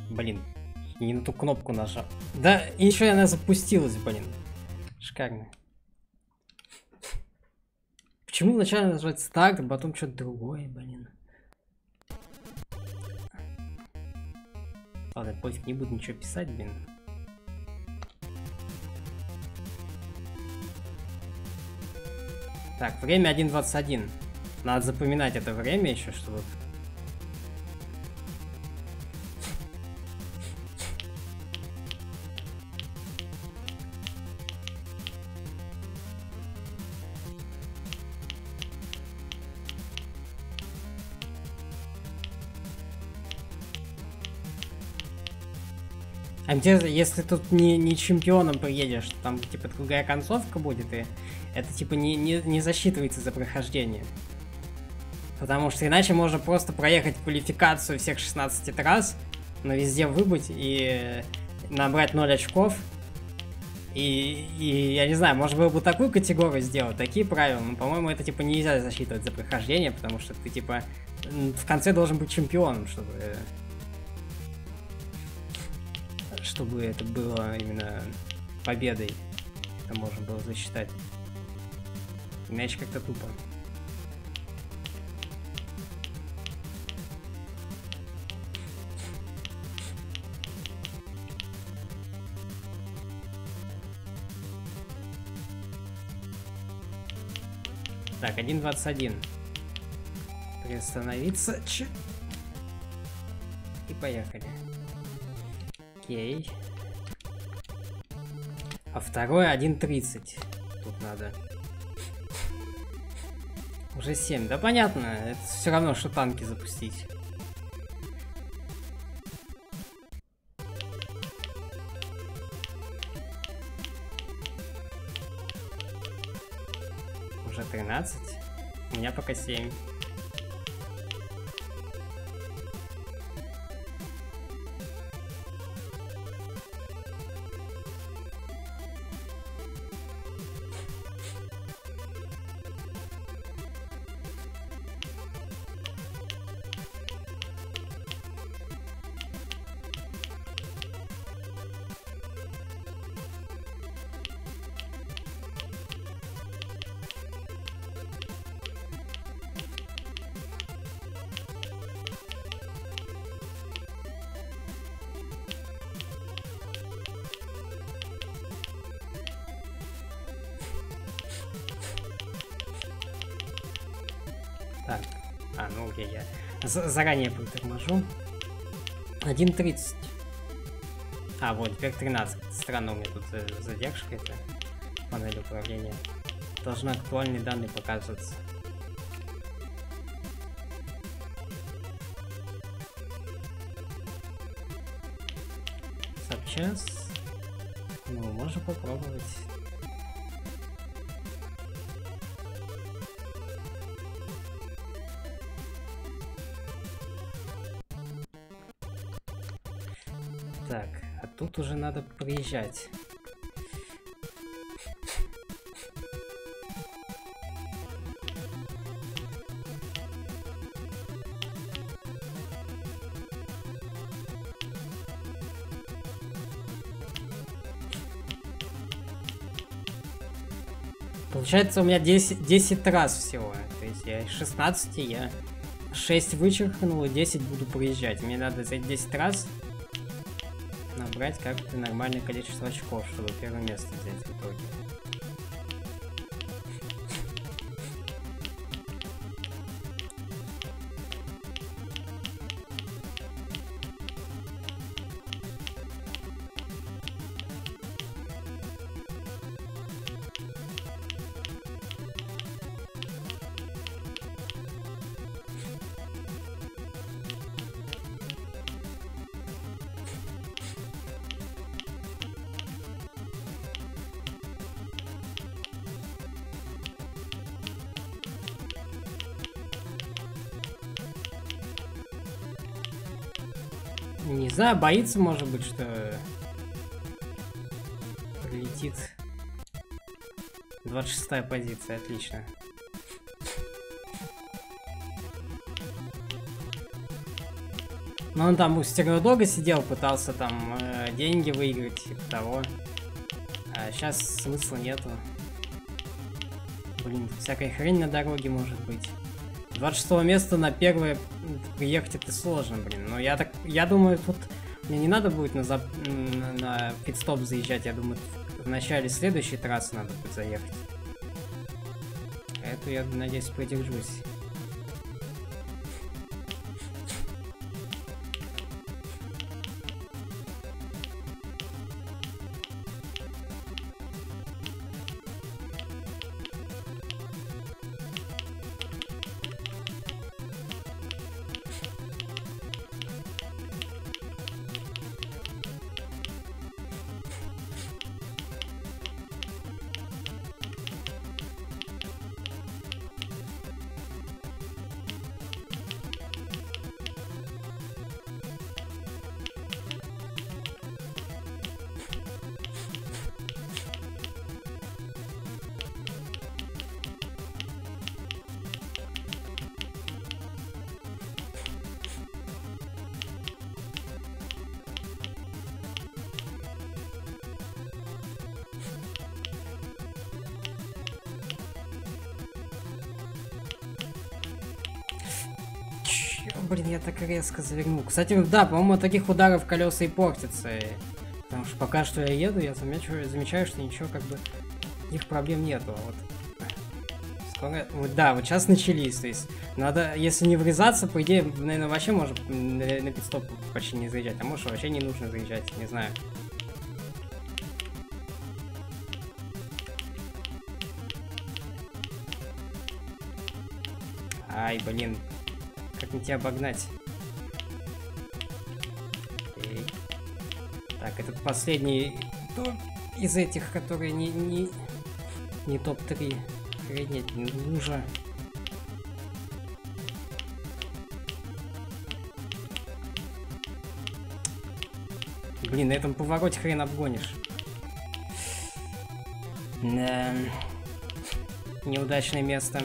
Блин, не на ту кнопку нажал. Да, и еще она запустилась, блин. Шикарно. Почему вначале нажать старт, а потом что-то другое, блин? Ладно, пофиг, не буду ничего писать, блин. Так, время 1:21. Надо запоминать это время еще, чтобы... А интересно, если тут не чемпионом приедешь, там типа другая концовка будет, и это типа не засчитывается за прохождение. Потому что иначе можно просто проехать квалификацию всех 16 трасс, но везде выбыть и набрать 0 очков. И я не знаю, можно было бы такую категорию сделать, такие правила, но, по-моему, это типа нельзя засчитывать за прохождение, потому что ты типа в конце должен быть чемпионом, чтобы это было именно победой. Это можно было засчитать. Иначе как-то тупо. Так, 1:21. Приостановиться. И поехали. Окей. А второе 1:30. Тут надо. Уже 7. Да понятно, это все равно, что танки запустить. Уже 13. У меня пока 7. Так, ну окей, я заранее приторможу. 1:30. А, вот, теперь 13. Странно, у меня тут задержка, это панель управления. Должны актуальные данные показываться. Сейчас. Ну, можно попробовать. Так, а тут уже надо приезжать. Получается, у меня 10 раз всего. То есть я из 16, я 6 вычеркнул и 10 буду проезжать. Мне надо за 10 раз набрать как-то нормальное количество очков, чтобы первое место взять в итоге. Не знаю, боится, может быть, что прилетит. 26-я позиция, отлично. Но он там у Стернодога сидел, пытался там деньги выиграть, типа того. А сейчас смысла нету. Блин, всякая хрень на дороге может быть. 26 места на первое приехать это сложно, блин. Но я думаю, тут мне не надо будет на пит-стоп заезжать. Я думаю, в начале следующей трассы надо будет заехать. Эту я, надеюсь, продержусь. Блин, я так резко завернул. Кстати, да, по-моему, от таких ударов колеса и портятся. Потому что пока что я еду, я замечаю, что ничего как бы их проблем нету. Вот. Скоро... Вот, да, вот сейчас начались. То есть, надо, если не врезаться, по идее, наверное, вообще можно на пит-стоп почти не заезжать. А может, вообще не нужно заезжать, не знаю. Ай, блин. Как мне тебя обогнать? Окей. Так, этот последний из этих, которые не топ-3. Охренеть, лужа. Блин, на этом повороте хрен обгонишь. Да. Неудачное место.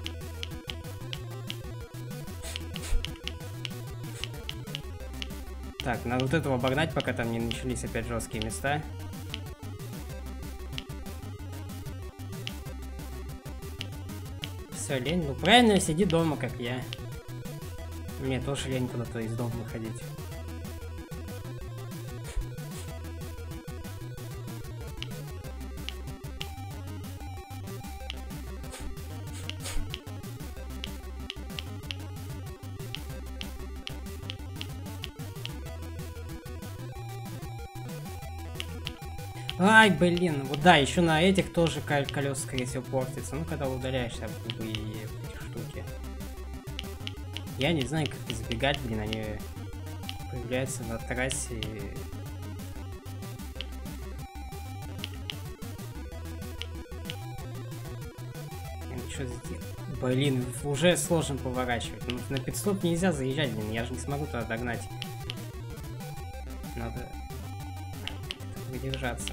Так, надо вот этого обогнать, пока там не начались опять жесткие места. Все, лень. Ну правильно, сиди дома, как я. Мне тоже лень куда-то из дома выходить. Ай, блин, вот да, еще на этих тоже колеса, скорее всего, портятся. Ну, когда удаляешься в любые эти штуки. Я не знаю, как избегать, блин, они появляются на трассе. Что здесь? Блин, уже сложно поворачивать. Ну, на пит-стоп нельзя заезжать, блин, я же не смогу туда догнать. Надо выдержаться.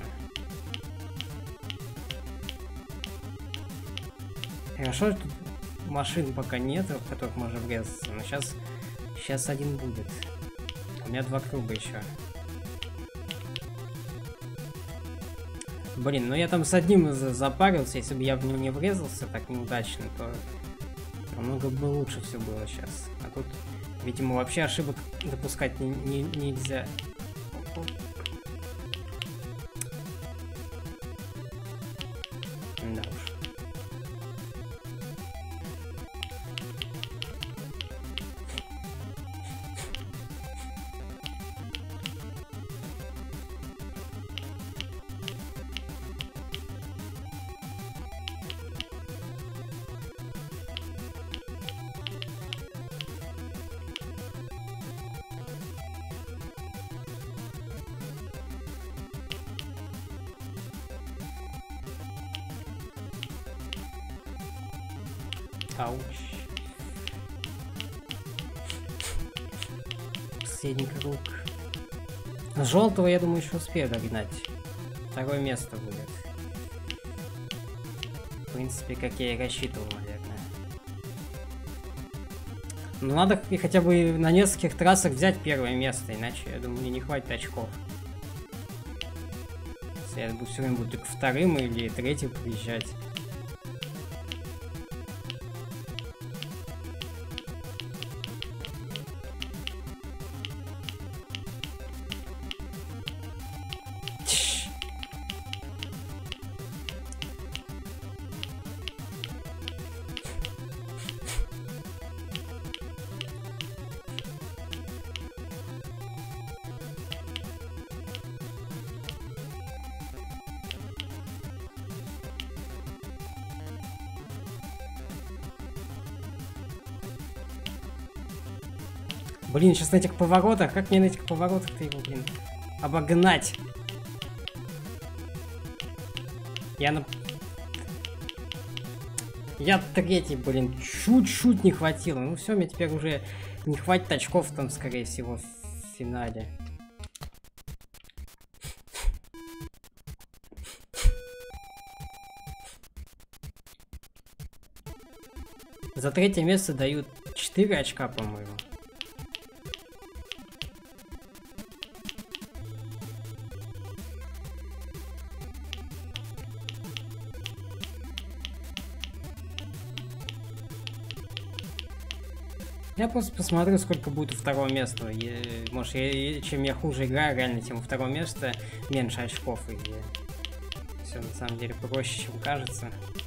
Хорошо, тут машин пока нет, в которых можно врезаться, но сейчас один будет. У меня 2 круга еще. Блин, ну я там с одним запарился, если бы я в него не врезался так неудачно, то намного бы лучше все было сейчас. А тут, видимо, вообще ошибок допускать нельзя. Да уж. Ауч. Последний круг. Желтого, я думаю, еще успею догнать. 2-е место будет. В принципе, как я и рассчитывал, наверное. Ну, надо и хотя бы на нескольких трассах взять первое место, иначе, я думаю, мне не хватит очков. Если я все время буду только вторым или третьим приезжать. Блин, сейчас на этих поворотах, как мне на этих поворотах-то его, блин, обогнать? Я третий, блин, чуть-чуть не хватило. Ну все, мне теперь уже не хватит очков там, скорее всего, в финале. За третье место дают 4 очка, по-моему. Я просто посмотрю, сколько будет у второго места. Может, чем я хуже играю, реально, тем у второго места меньше очков. И все на самом деле проще, чем кажется.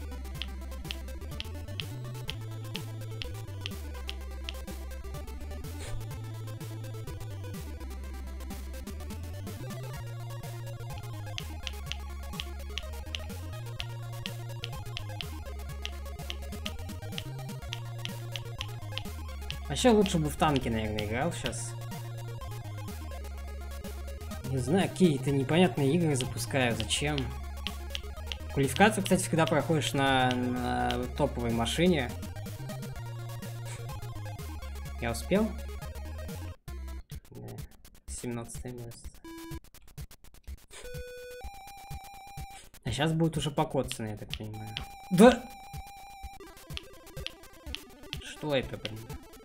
Вообще лучше бы в танке, наверное, играл сейчас. Не знаю, какие-то непонятные игры запускаю, зачем. Квалификацию, кстати, всегда проходишь на топовой машине. Я успел? Да. 17 место. А сейчас будет уже покоцано, я так понимаю. Да! Что это, блин?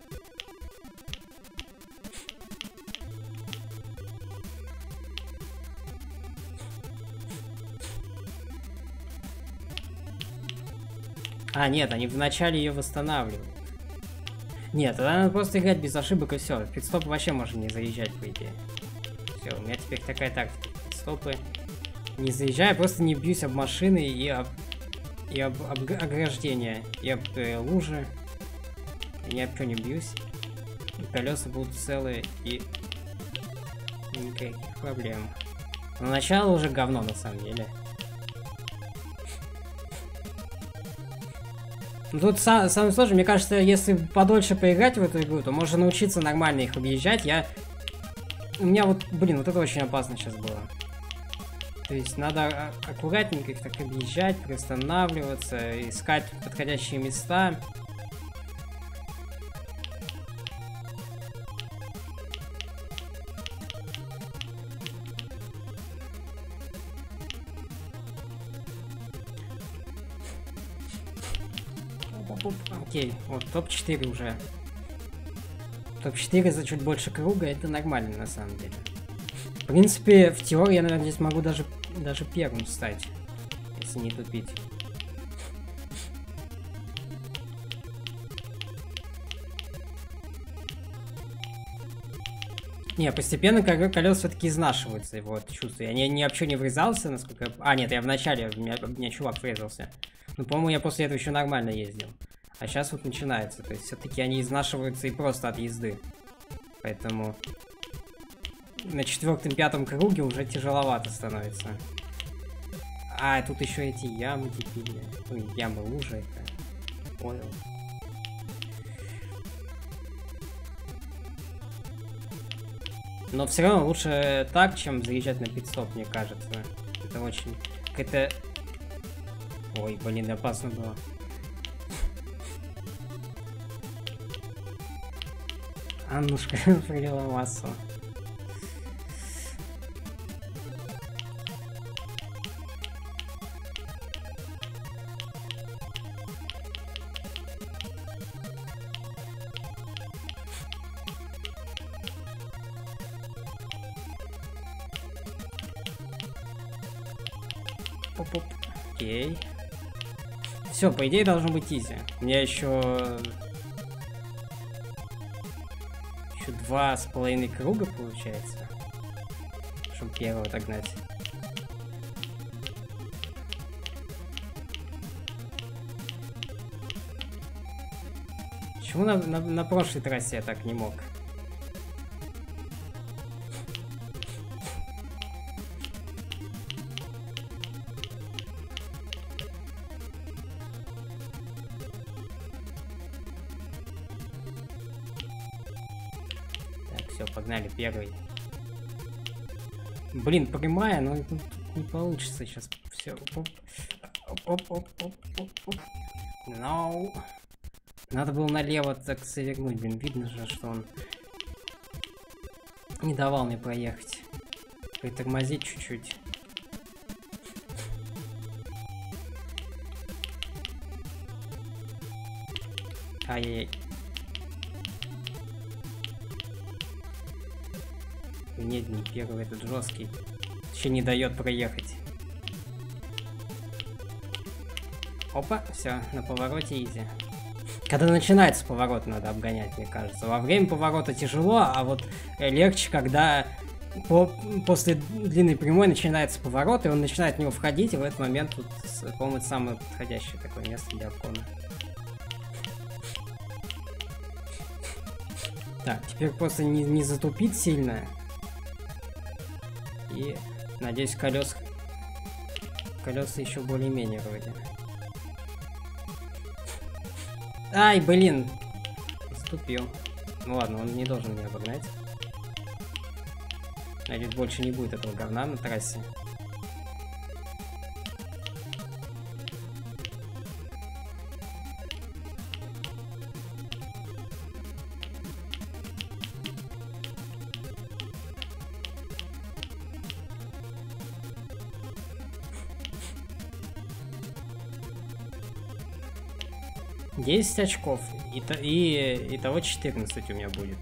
А, нет, они вначале ее восстанавливают. Нет, тогда надо просто играть без ошибок и все. В пидстоп вообще можно не заезжать, по идее. Все, у меня теперь такая тактика. Пидстопы не заезжаю, просто не бьюсь об машины и об ограждения, и об лужи. И ни об что не бьюсь. И колеса будут целые, и никаких проблем. Но начало уже говно, на самом деле. Тут самое сложное, мне кажется, если подольше поиграть в эту игру, то можно научиться нормально их объезжать. У меня вот, блин, вот это очень опасно сейчас было. То есть надо аккуратненько их так объезжать, приостанавливаться, искать подходящие места. Окей, вот топ-4 уже. Топ-4 за чуть больше круга, это нормально на самом деле. В принципе, в теории я, наверное, здесь могу даже первым стать, если не тупить. Не, постепенно колеса все-таки изнашиваются, его вот, чувство. Я ни вообще не врезался, насколько я... А, нет, я вначале, в меня чувак врезался. Ну, по-моему, я после этого еще нормально ездил. А сейчас вот начинается. То есть все-таки они изнашиваются и просто от езды. Поэтому на 4-5 круге уже тяжеловато становится. А, тут еще эти ямы дебильные. Ой, ямы, лужи это. Понял. Но все равно лучше так, чем заезжать на пит-стоп, мне кажется. Это очень... какая-то... Ой, блин, опасно было. Аннушка пролила массу. Оп-оп-оп. Окей. Все, по идее должно быть изи. У меня еще 2,5 круга получается, чтобы первого догнать. Почему на прошлой трассе я так не мог? Так, все, погнали, первый. Блин, прямая, но тут не получится сейчас. Все. Оп-оп-оп-оп-оп-оп. No. Надо было налево так завернуть, блин, видно же, что он не давал мне проехать. Притормозить чуть-чуть. Ай-яй-яй. Нет, не первый, этот жесткий. Еще не дает проехать. Опа, все, на повороте изи. Когда начинается поворот, надо обгонять, мне кажется. Во время поворота тяжело, а вот легче, когда после длинной прямой начинается поворот, и он начинает в него входить, и в этот момент тут, по-моему, это самое подходящее такое место для обгона. Так, теперь просто не затупить сильно. И, надеюсь, колеса еще более-менее вроде. Ай, блин! Ступил. Ну ладно, он не должен меня обогнать. Надеюсь, больше не будет этого говна на трассе. Десять очков. И итого 14 у меня будет.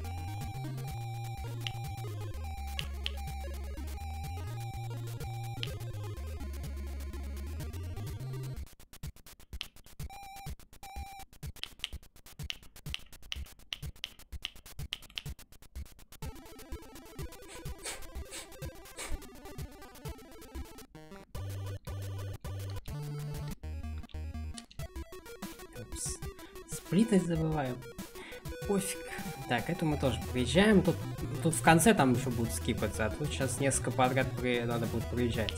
Сплитать забываю. Пофиг. Так, эту мы тоже проезжаем. Тут в конце там еще будут скипаться, а тут сейчас несколько подряд надо будет проезжать.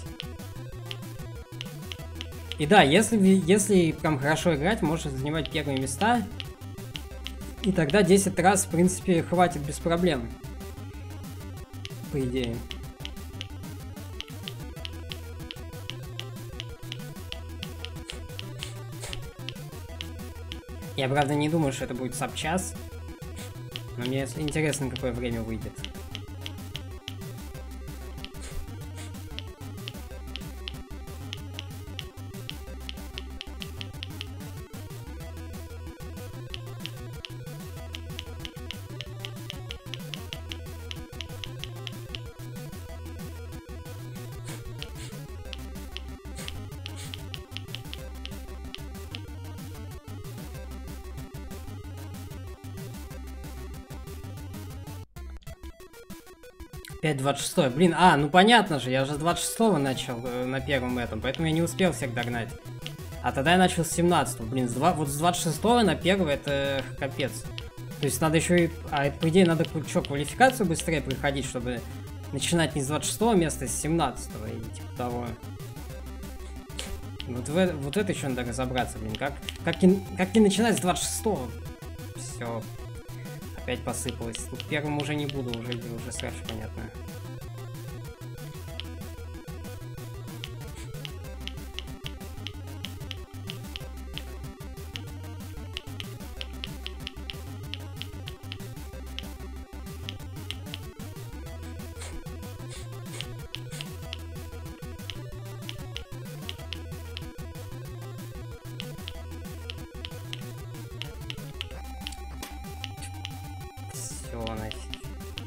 И да, если прям хорошо играть, можно занимать первые места. И тогда 10 раз, в принципе, хватит без проблем. По идее. Я, правда, не думаю, что это будет саб-час. Но мне интересно, какое время выйдет. Опять 26. Блин, ну понятно же, я уже с 26 начал на первом этом, поэтому я не успел всех догнать. А тогда я начал с 17. Блин, вот с 26 на первый это капец. То есть надо еще и... по идее, надо что, квалификацию быстрее приходить, чтобы начинать не с 26 места, а с 17 и типа того. Вот это еще надо разобраться, блин. Как не начинать с 26? Все. Опять посыпалось. Тут первым уже не буду, уже сразу понятно.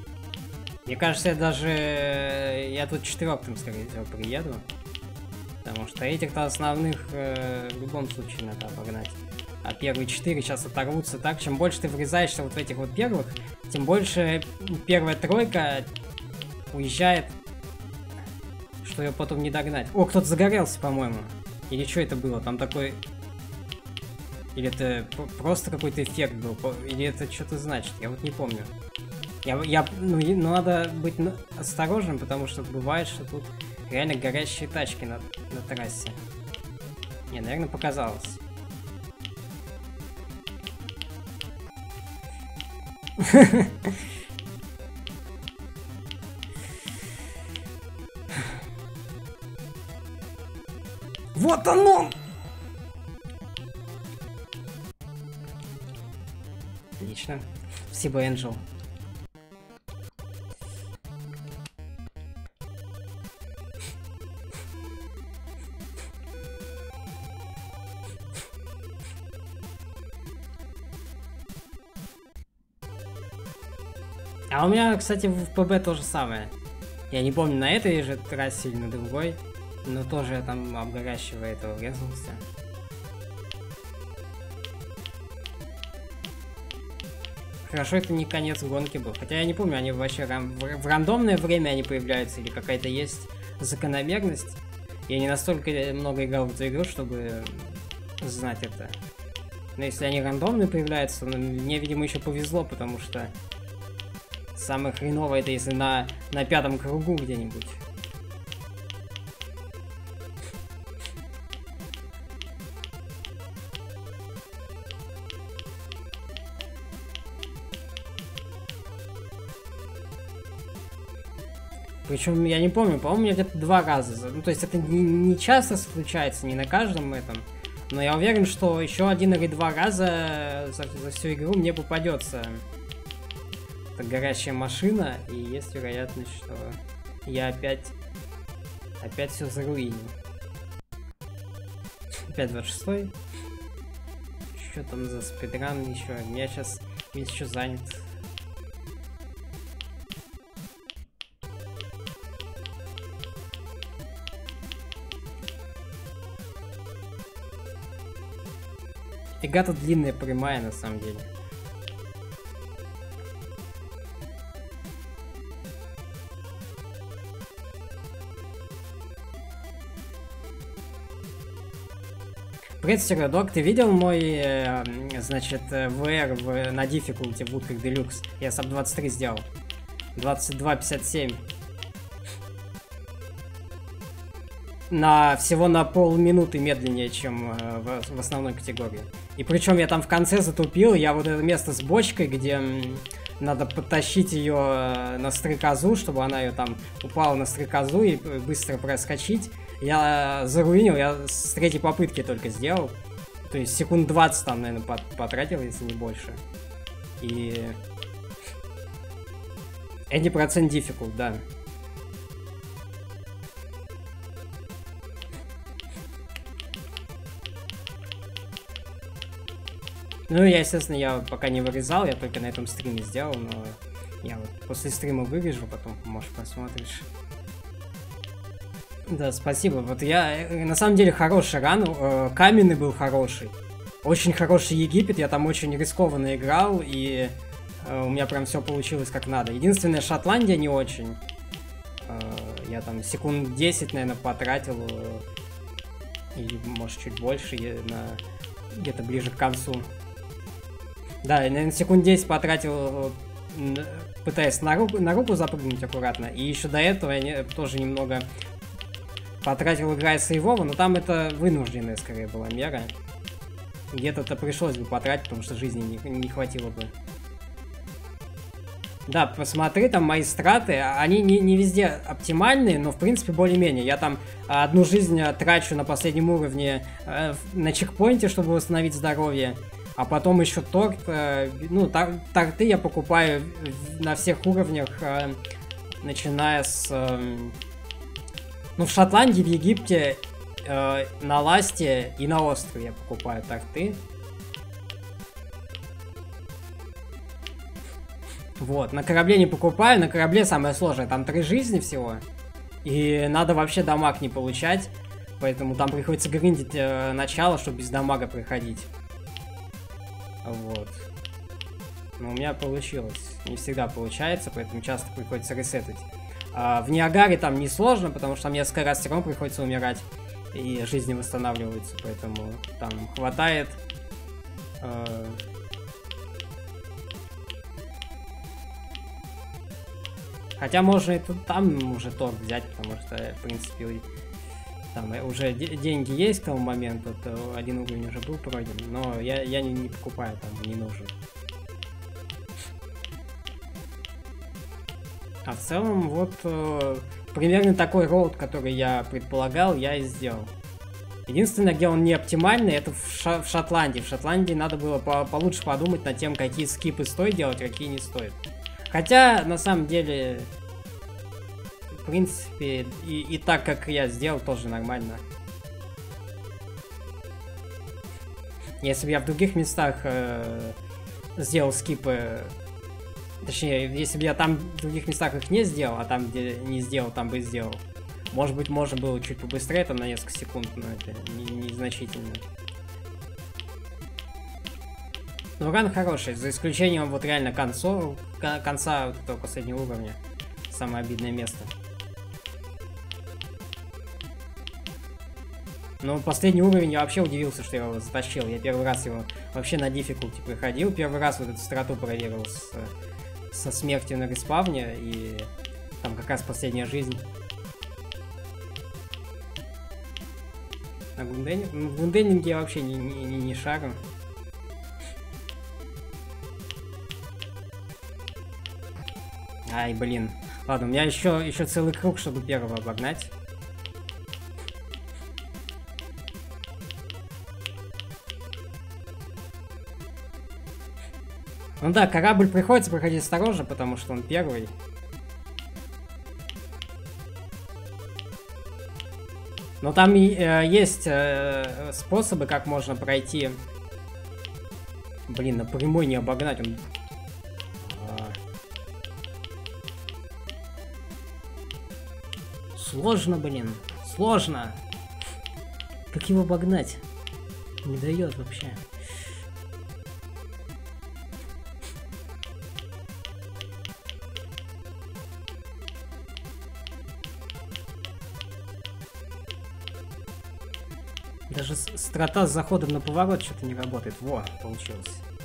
Мне кажется, я тут четвертым, скорее всего, приеду. Потому что этих-то основных в любом случае надо обогнать. А первые 4 сейчас оторвутся так. Чем больше ты врезаешься вот в этих вот первых, тем больше первая тройка уезжает, что ее потом не догнать. О, кто-то загорелся, по-моему. Или что это было? Там такой... Или это просто какой-то эффект был? Или это что-то значит? Я вот не помню. Ну, надо быть осторожным, потому что бывает, что тут реально горящие тачки на трассе. Не, наверное, показалось. Вот оно! Отлично. Спасибо, Энджел. А у меня, кстати, в ПБ то же самое. Я не помню, на этой же трассе или на другой, но тоже я там об горящего этого врезался. Хорошо, это не конец гонки был. Хотя я не помню, они вообще в рандомное время они появляются или какая-то есть закономерность. Я не настолько много играл в эту игру, чтобы знать это. Но если они рандомные появляются, мне, видимо, еще повезло, потому что самое хреновое это если на 5-м кругу где-нибудь. Причем я не помню, по-моему, у меня где-то 2 раза. Ну, то есть это не часто случается, не на каждом этом. Но я уверен, что еще 1 или 2 раза за всю игру мне попадется эта горящая машина. И есть вероятность, что я опять все заруиню. Опять 26-й. Что там за спидран еще? Я сейчас весь еще занят. Фига-то длинная прямая на самом деле. Привет, Сердок, ты видел мой, значит, VR на Difficulty в Woodcock Deluxe? Я саб 23 сделал. 22.57. Всего на полминуты медленнее, чем в основной категории. И причем я там в конце затупил, я вот это место с бочкой, где надо подтащить ее на стрекозу, чтобы она ее там упала на стрекозу и быстро проскочить. Я заруинил, я с 3-й попытки только сделал. То есть секунд 20 там, наверное, потратил, если не больше. И... 80% difficult, да. Ну, естественно, пока не вырезал, я только на этом стриме сделал, но я вот после стрима вырежу, потом, может, посмотришь. Да, спасибо. Вот на самом деле, хороший ран, каменный был хороший. Очень хороший Египет, я там очень рискованно играл, и у меня прям все получилось как надо. Единственное, Шотландия не очень. Я там секунд 10, наверное, потратил, или, может, чуть больше, где-то ближе к концу. Да, я, наверное, секунд 10 потратил, пытаясь на руку запрыгнуть аккуратно. И еще до этого я тоже немного потратил, играя сейвово, но там это вынужденная, скорее, была мера. Где-то-то пришлось бы потратить, потому что жизни не хватило бы. Да, посмотри, там мои страты, они не везде оптимальные, но в принципе более-менее. Я там 1 жизнь трачу на последнем уровне на чекпоинте, чтобы восстановить здоровье. А потом еще торт, ну, торты я покупаю на всех уровнях, начиная с... Ну, в Шотландии, в Египте, на Ласте и на острове я покупаю торты. Вот, на корабле не покупаю, на корабле самое сложное, там 3 жизни всего. И надо вообще дамаг не получать, Поэтому там приходится гриндить начало, чтобы без дамага проходить. Вот. Но у меня получилось. Не всегда получается, поэтому часто приходится ресетать. В Ниагаре там не сложно, потому что там несколько раз все равно приходится умирать. И жизни восстанавливаются, поэтому там хватает. Хотя можно и там уже торг взять, потому что, в принципе, там уже деньги есть к тому моменту, то один уровень уже был пройден, но я не покупаю, там не нужен. А в целом, вот, примерно такой роут, который я предполагал, я и сделал. Единственное, где он не оптимальный, это в Шотландии. В Шотландии надо было получше подумать над тем, какие скипы стоит делать, какие не стоит. Хотя, на самом деле, в принципе, и так, как я сделал, тоже нормально. Если бы я в других местах сделал скипы, точнее, если бы я там в других местах их не сделал, а там, где не сделал, там бы сделал, может быть, можно было чуть побыстрее, там на несколько секунд, но это незначительно. Но ран хороший, за исключением вот реально конца вот этого последнего уровня. Самое обидное место. Но последний уровень я вообще удивился, что я его затащил. Я первый раз его вообще на диффикулти проходил. Первый раз вот эту страту проверил со смертью на респавне. И там как раз последняя жизнь. А в гунденинге я вообще не шарю. Ай, блин. Ладно, у меня еще целый круг, чтобы первого обогнать. Ну да, корабль приходится проходить осторожно, потому что он первый. Но там есть способы, как можно пройти. Блин, напрямую не обогнать. Он... Сложно, блин. Сложно. Как его обогнать? Не дает вообще. Даже страта с заходом на поворот что-то не работает. Во, получилось.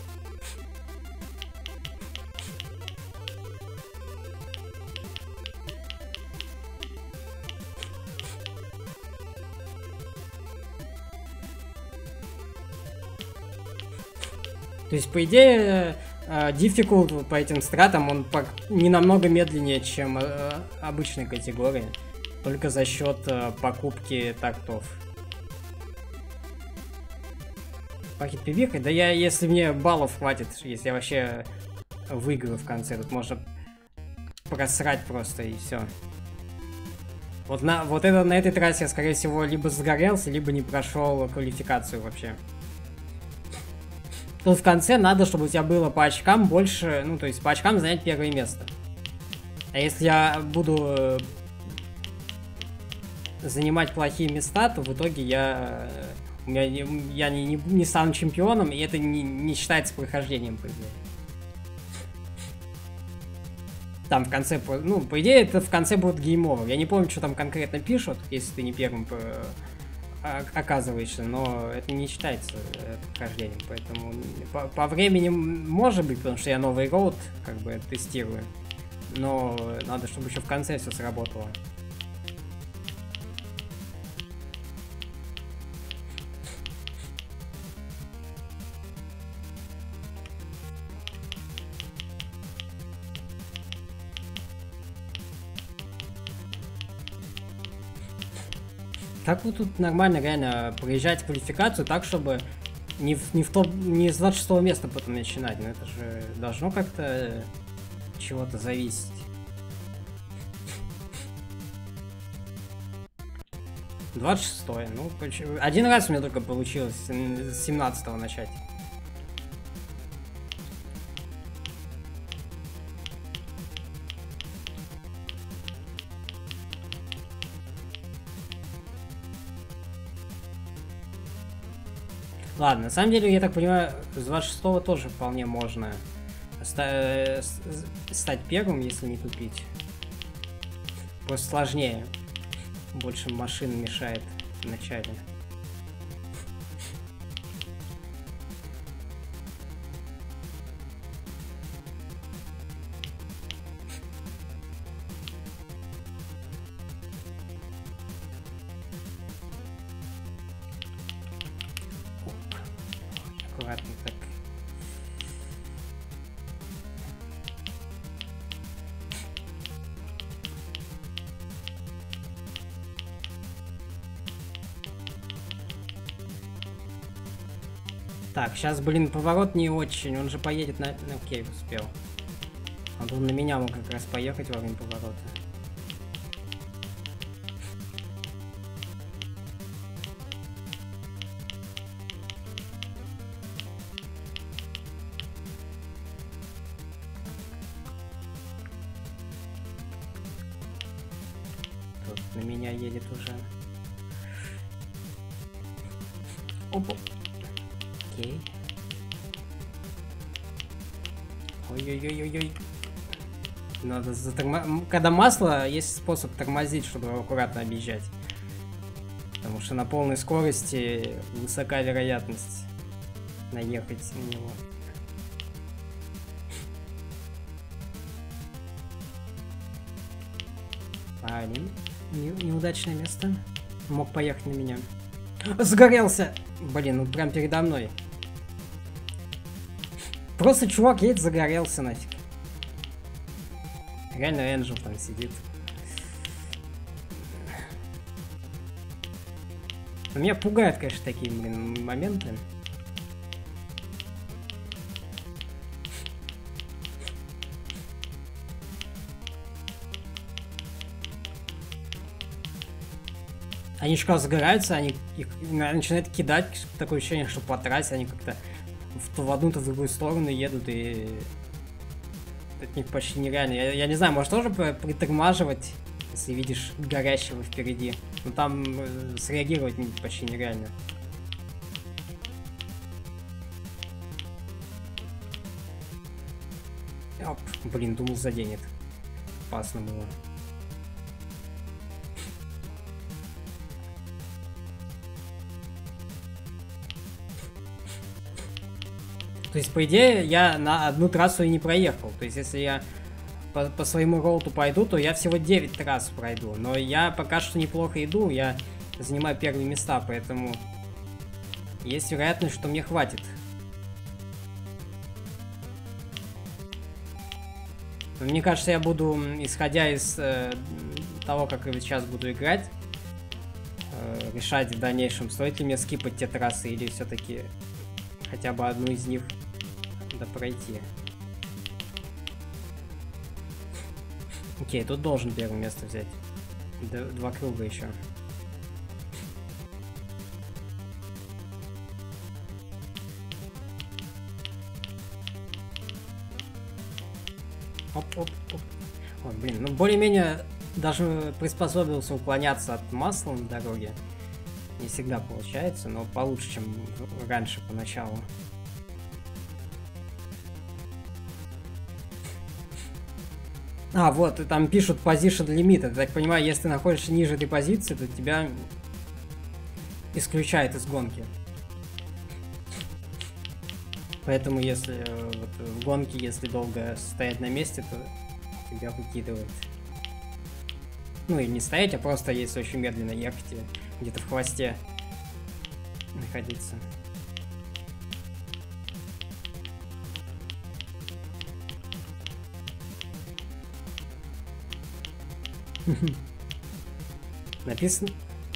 То есть, по идее, difficult по этим стратам, он не намного медленнее, чем обычной категории. Только за счет покупки тактов. Пакет пибикой? Да я, если мне баллов хватит, если я вообще выиграю в конце, тут можно просрать просто и все. Вот на этой трассе я, скорее всего, либо сгорелся, либо не прошел квалификацию вообще. Тут в конце надо, чтобы у тебя было по очкам больше, ну, то есть по очкам занять первое место. А если я буду занимать плохие места, то в итоге я не стану чемпионом, и это не считается прохождением, по идее. Там в конце, ну, по идее, это в конце будет гейм-овер. Я не помню, что там конкретно пишут, если ты не первым оказываешься, но это не считается прохождением, поэтому по времени может быть, потому что я новый роут как бы тестирую, но надо, чтобы еще в конце все сработало. Так вот тут нормально реально проезжать квалификацию так, чтобы не с 26 места потом начинать. Но это же должно как-то чего-то зависеть. — 26-е. Ну, один раз у меня только получилось с 17-го начать. Ладно, на самом деле, я так понимаю, с 26-го тоже вполне можно стать первым, если не тупить. Просто сложнее. Больше машин мешает в начале. Аккуратно так. Так, сейчас, блин, поворот не очень. Он же поедет на... Окей, успел. Он на меня мог как раз поехать во время поворота. Тут на меня едет уже. Опа. Окей. Ой-ой-ой-ой-ой. Надо Когда масло, есть способ тормозить, чтобы аккуратно объезжать. Потому что на полной скорости высока вероятность наехать на него. Блин, неудачное место. Мог поехать на меня. Загорелся! Блин, ну прям передо мной. Просто чувак едет, загорелся нафиг. Реально Энджел там сидит. Меня пугают, конечно, такие, блин, моменты. Они же когда загораются, они их начинают кидать, такое ощущение, что по трассе они как-то то в одну, то в другую сторону едут, и от них почти нереально. Я не знаю, может тоже притормаживать, если видишь горящего впереди. Но там среагировать почти нереально. Оп, блин, думал заденет. Опасно было. То есть, по идее, я на одну трассу и не проехал. То есть, если я по своему роуту пойду, то я всего 9 трасс пройду. Но я пока что неплохо иду, я занимаю первые места, поэтому есть вероятность, что мне хватит. Но мне кажется, я буду, исходя из того, как я сейчас буду играть, решать в дальнейшем, стоит ли мне скипать те трассы или все-таки хотя бы одну из них надо пройти. Окей, тут должен первое место взять. 2 круга еще. Оп-оп-оп. Ой, блин, ну более-менее даже приспособился уклоняться от масла на дороге. Не всегда получается, но получше, чем раньше поначалу. А, вот, и там пишут position limit. Я так понимаю, если ты находишься ниже этой позиции, то тебя исключает из гонки. Поэтому, если вот, в гонке, если долго стоять на месте, то тебя выкидывает. Ну и не стоять, а просто если очень медленно ехать, где-то в хвосте находиться. Написано...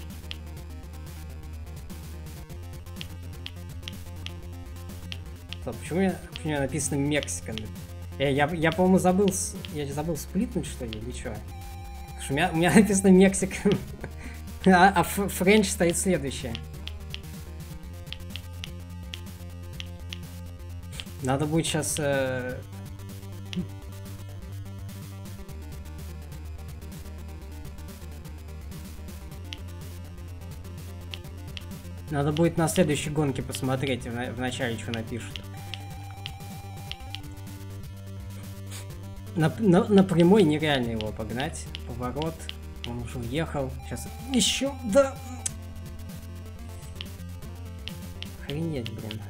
Стоп, почему у меня написано Мексика? Я по-моему, забыл... Я забыл сплитнуть, что ли, или что? Потому что у меня написано Мексика. А Френч стоит следующее. Надо будет сейчас... Надо будет на следующей гонке посмотреть в начале, что напишут. На прямой нереально его обогнать. Поворот. Он уже уехал. Сейчас еще. Да. Охренеть, блин.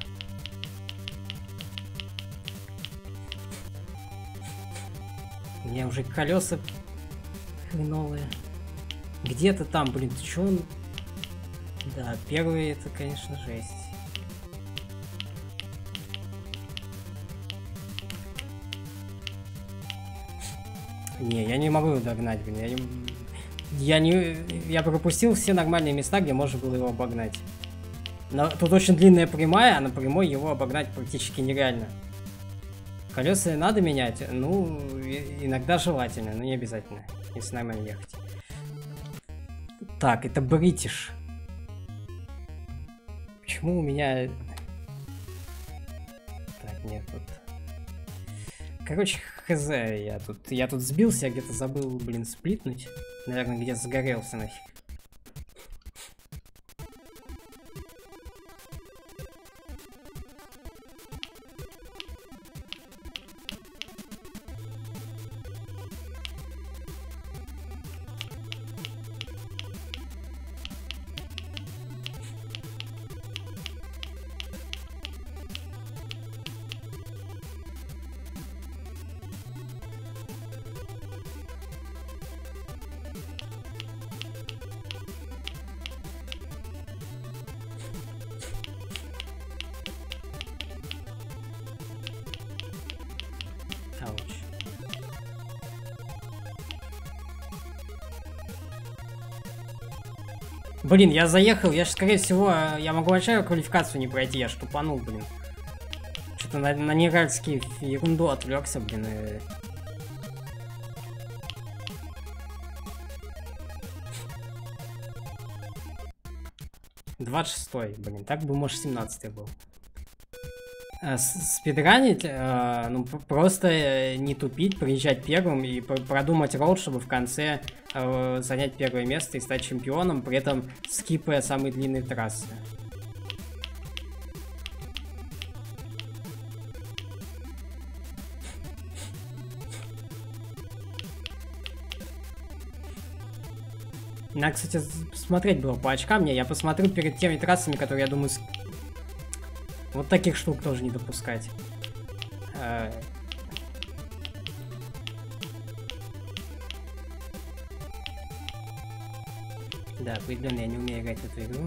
У меня уже колеса хреновые. Где-то там, блин, чё он... Да, первый это, конечно, жесть. Не, я не могу его догнать, блин. Я пропустил все нормальные места, где можно было его обогнать. Но тут очень длинная прямая, а на прямой его обогнать практически нереально. Колеса надо менять, ну, иногда желательно, но не обязательно, если нормально ехать. Так, это Бритиш. Почему у меня... Так, нет, тут... Короче, хз, я тут сбился, я где-то забыл, блин, сплитнуть. Наверное, где-то загорелся нафиг. Блин, я заехал, я же, скорее всего, я могу вообще квалификацию не пройти, я ж тупанул, блин. Что-то на неуральский ерунду отвлекся, блин. 26-й, блин, так бы, может, 17-й был. Спидранить, ну, просто не тупить, приезжать первым и продумать ролл, чтобы в конце занять первое место и стать чемпионом, при этом скипая самые длинные трассы. Надо, кстати, смотреть было по очкам. Я посмотрю перед теми трассами, которые, я думаю, вот таких штук тоже не допускать. Да, определенно я не умею играть в эту игру.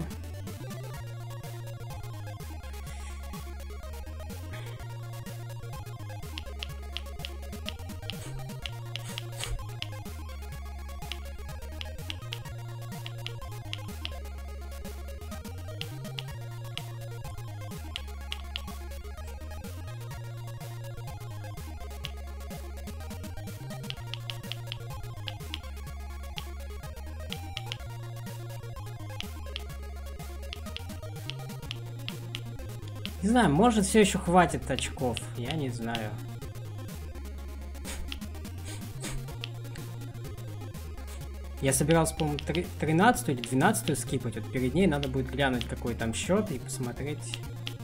Не знаю, может, все еще хватит очков. Я не знаю. Я собирался, по-моему, 13 или 12 скипать. Вот перед ней надо будет глянуть, какой там счет, и посмотреть,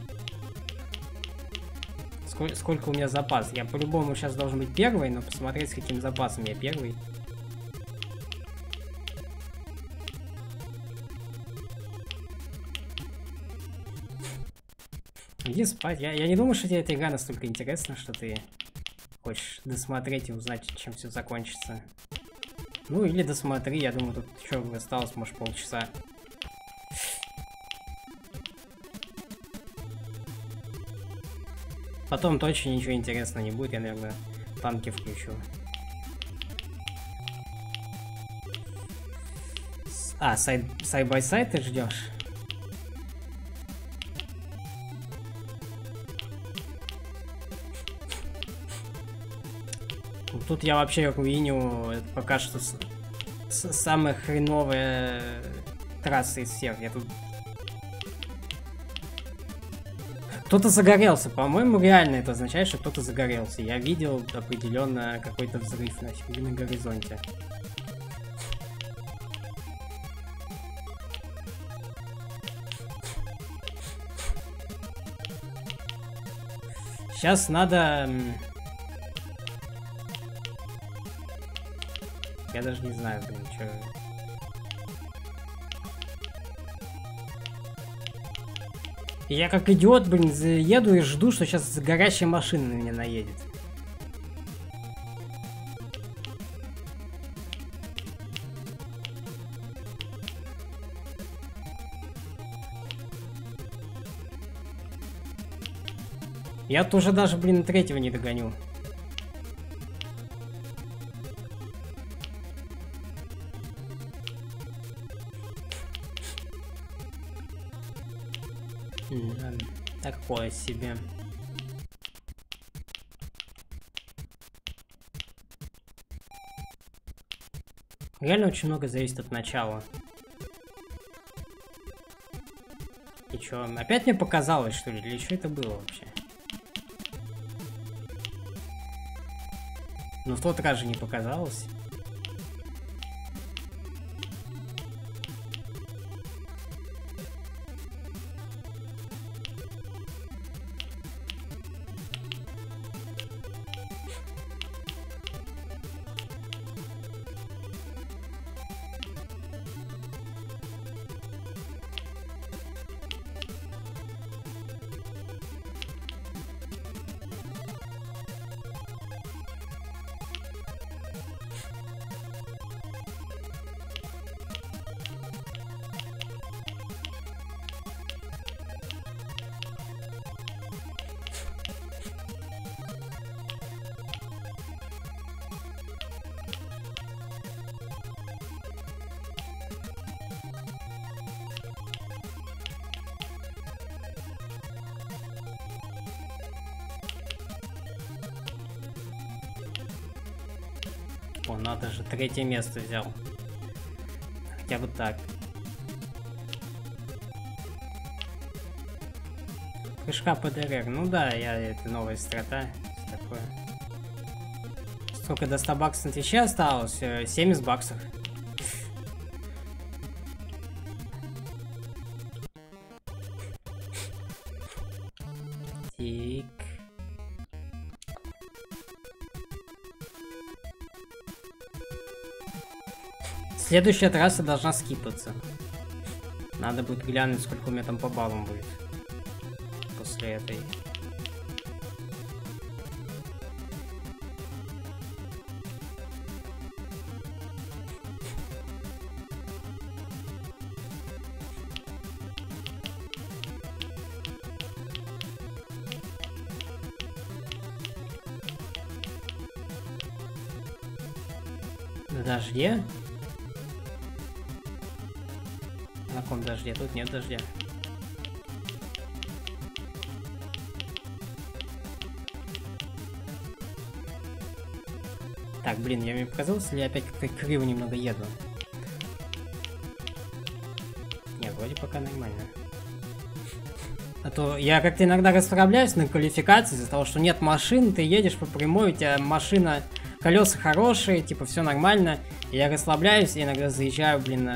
сколько у меня запас. Я по-любому сейчас должен быть первый, но посмотреть, с каким запасом я первый. Иди спать. Я не думаю, что тебе эта игра настолько интересна, что ты хочешь досмотреть и узнать, чем все закончится. Ну или досмотри, я думаю, тут еще осталось, может, полчаса. Потом точно ничего интересного не будет, я, наверное, танки включу. А, сайд-бай-сайд ты ждешь? Тут я вообще виню пока что самая хреновая трасса из всех. Я тут... Кто-то загорелся. По-моему, реально это означает, что кто-то загорелся. Я видел определенно какой-то взрыв на горизонте. Сейчас надо... Я даже не знаю, блин, что... Я как идиот, блин, еду и жду, что сейчас горящая машина на меня наедет. Я тоже даже, блин, третьего не догоню. Такое себе. Реально очень много зависит от начала. И чё, опять мне показалось, что ли? Или что это было вообще? Ну, в тот раз же не показалось. О, надо же, третье место взял. Хотя бы так. Крышка ПДР. Ну да, это новая страта. Такое. Сколько до 100 баксов на Твиче осталось? 70 баксов. Тик. Следующая трасса должна скипаться. Надо будет глянуть, сколько у меня там по баллам будет. После этой. На дожде? На каком дожде? Тут нет дождя. Так, блин, мне показалось, или я опять как-то криво немного еду? Нет, вроде пока нормально. А то я как-то иногда расслабляюсь на квалификации из-за того, что нет машин, ты едешь по прямой, у тебя машина, колеса хорошие, типа все нормально. И я расслабляюсь и иногда заезжаю, блин,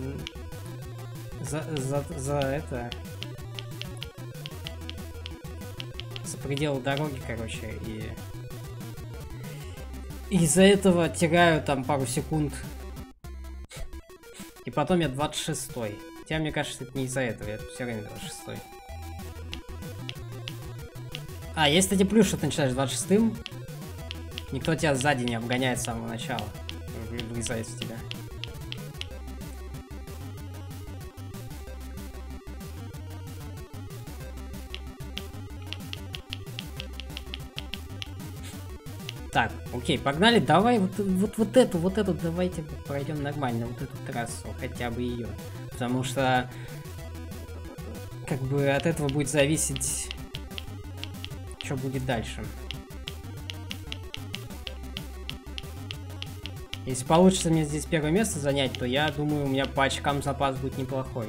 за пределы дороги, короче, и из-за этого теряю там пару секунд. И потом я 26-й. Хотя, мне кажется, это не из-за этого, я все время 26-й. А, есть, кстати, плюс, что ты начинаешь 26-м. Никто тебя сзади не обгоняет с самого начала. Врезает в тебя. Так, окей, погнали, давай вот эту давайте пройдем нормально, вот эту трассу, хотя бы ее. Потому что, как бы, от этого будет зависеть, что будет дальше. Если получится мне здесь первое место занять, то я думаю, у меня по очкам запас будет неплохой.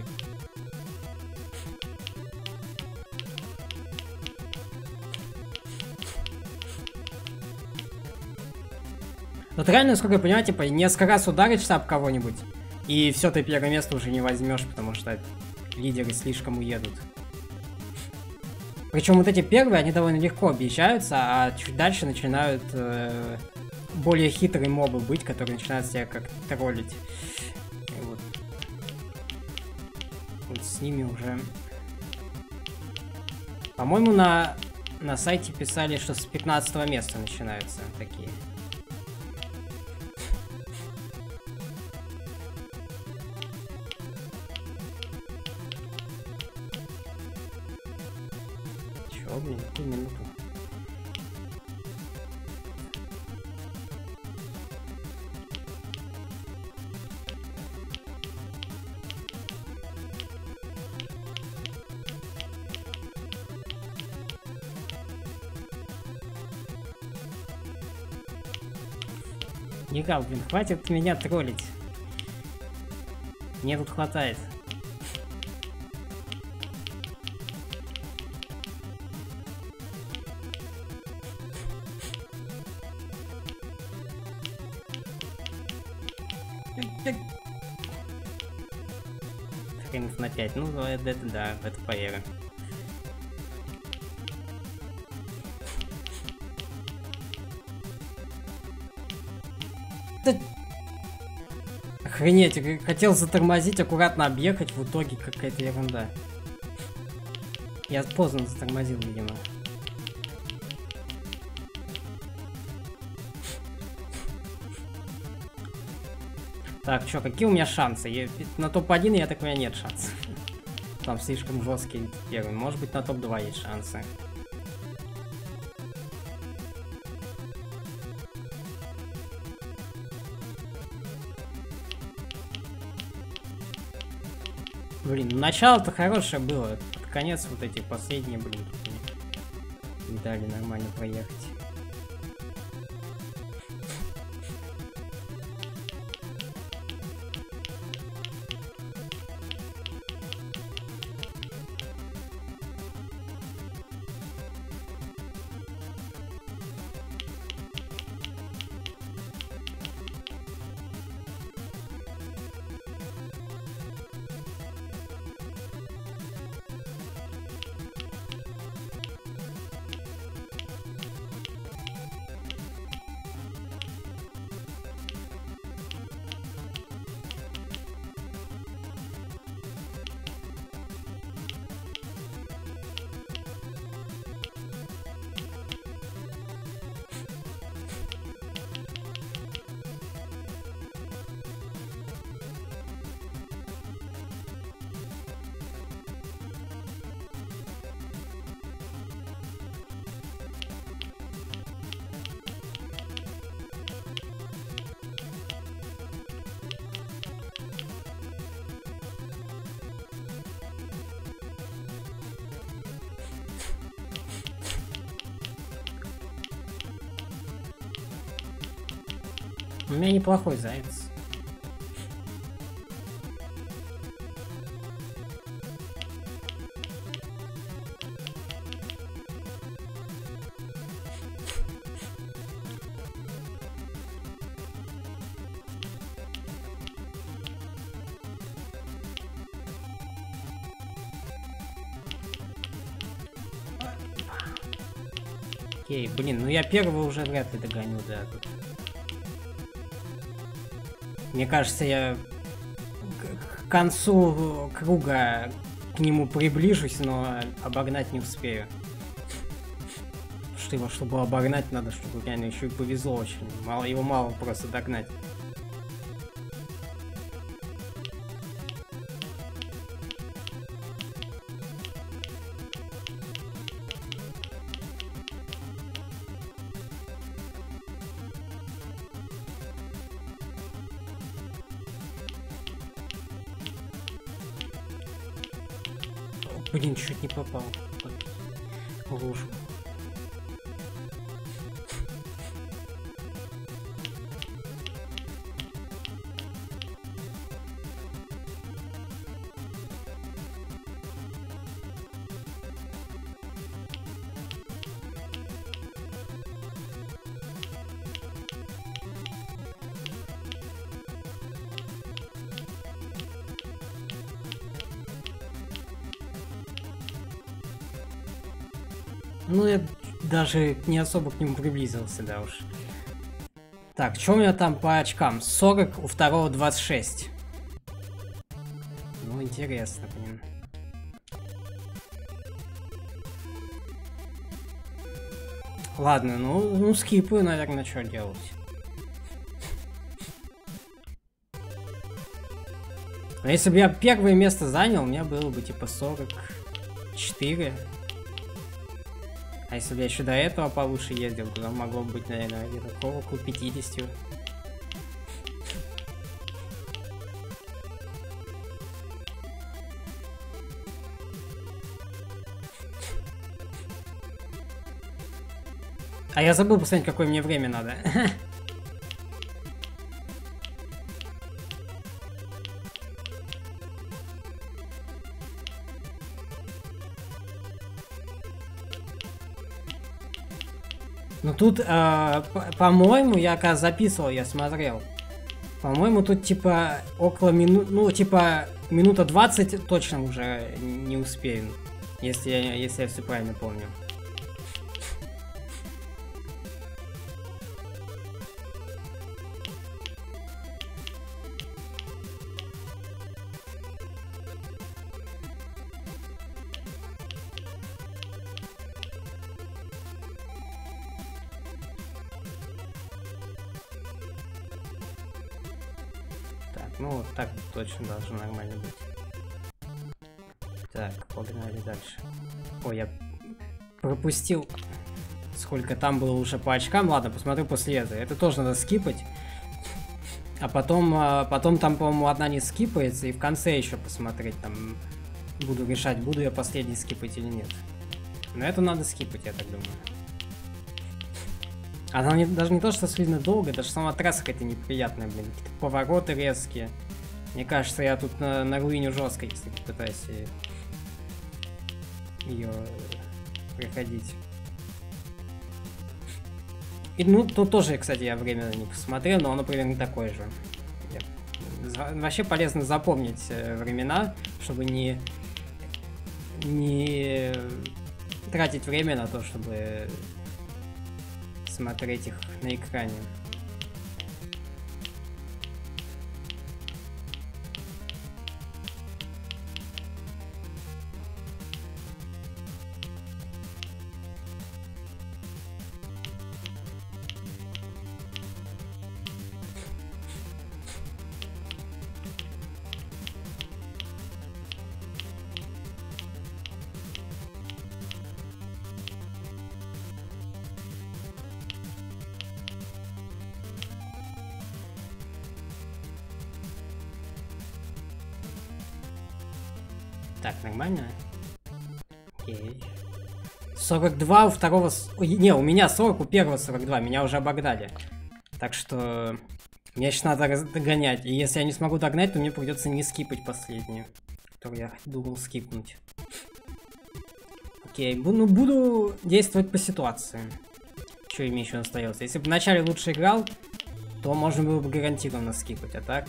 Вот реально, насколько я понимаю, типа, несколько раз ударишься об кого-нибудь, и все, ты первое место уже не возьмешь, потому что лидеры слишком уедут. Причем вот эти первые, они довольно легко объезжаются, а чуть дальше начинают более хитрые мобы быть, которые начинают себя как троллить. И вот с ними уже... По-моему, на сайте писали, что с 15 места начинаются такие. Чё, блин, какую минуту? Никак, блин, хватит меня троллить. Мне тут хватает. Хренов на 5. Ну, это да, это поверю. Охренеть, хотел затормозить, аккуратно объехать, в итоге какая-то ерунда. Я поздно затормозил, видимо. Так, чё, какие у меня шансы? На топ-1, я так понимаю, нет шансов. Там слишком жесткий первый. Может быть, на топ-2 есть шансы. Блин, ну начало-то хорошее было. Под конец вот эти последние, блин, не дали нормально проехать. У меня неплохой заяц. Окей, блин, ну я первого уже вряд ли догоню, да, тут. Мне кажется, я к концу круга к нему приближусь, но обогнать не успею. Что его, чтобы обогнать, надо, чтобы реально еще и повезло очень. Его мало просто догнать. Блин, чуть не попал в лужу. Ну, я даже не особо к нему приблизился, да уж. Так, что у меня там по очкам? 40, у второго 26. Ну, интересно, блин. Ладно, ну скипаю, наверное, что делать. Но если бы я первое место занял, у меня было бы типа 44. А если бы я еще до этого получше ездил, то могло быть, наверное, где-то около 50. А я забыл посмотреть, какое мне время надо. Ну тут, по-моему, я когда записывал, я смотрел. По-моему, тут типа около минут, ну типа минута 20 точно уже не успею. Если я все правильно помню. Ну, вот так точно должно нормально быть. Так, погнали дальше. Ой, я пропустил, сколько там было уже по очкам. Ладно, посмотрю после этого. Это тоже надо скипать. А потом там, по-моему, одна не скипается. И в конце еще посмотреть. Там буду решать, буду я последний скипать или нет. Но это надо скипать, я так думаю. Она даже не то, что сильно долго, даже сама трасса какая-то неприятная, блин. Какие-то повороты резкие. Мне кажется, я тут на руине жестко, если пытаюсь ее проходить. И ну, тут тоже, кстати, я время не посмотрел, но оно примерно такое же. Вообще полезно запомнить времена, чтобы не тратить время на то, чтобы смотреть их на экране. Так, нормально? Окей. 42 у второго... Не, у меня 40, у первого 42. Меня уже обогнали. Так что... Мне сейчас надо догонять. И если я не смогу догнать, то мне придется не скипать последнюю, которую я думал скипнуть. Окей, ну буду действовать по ситуации. Что мне еще остается? Если бы вначале лучше играл, то можно было бы гарантированно скипать. А так...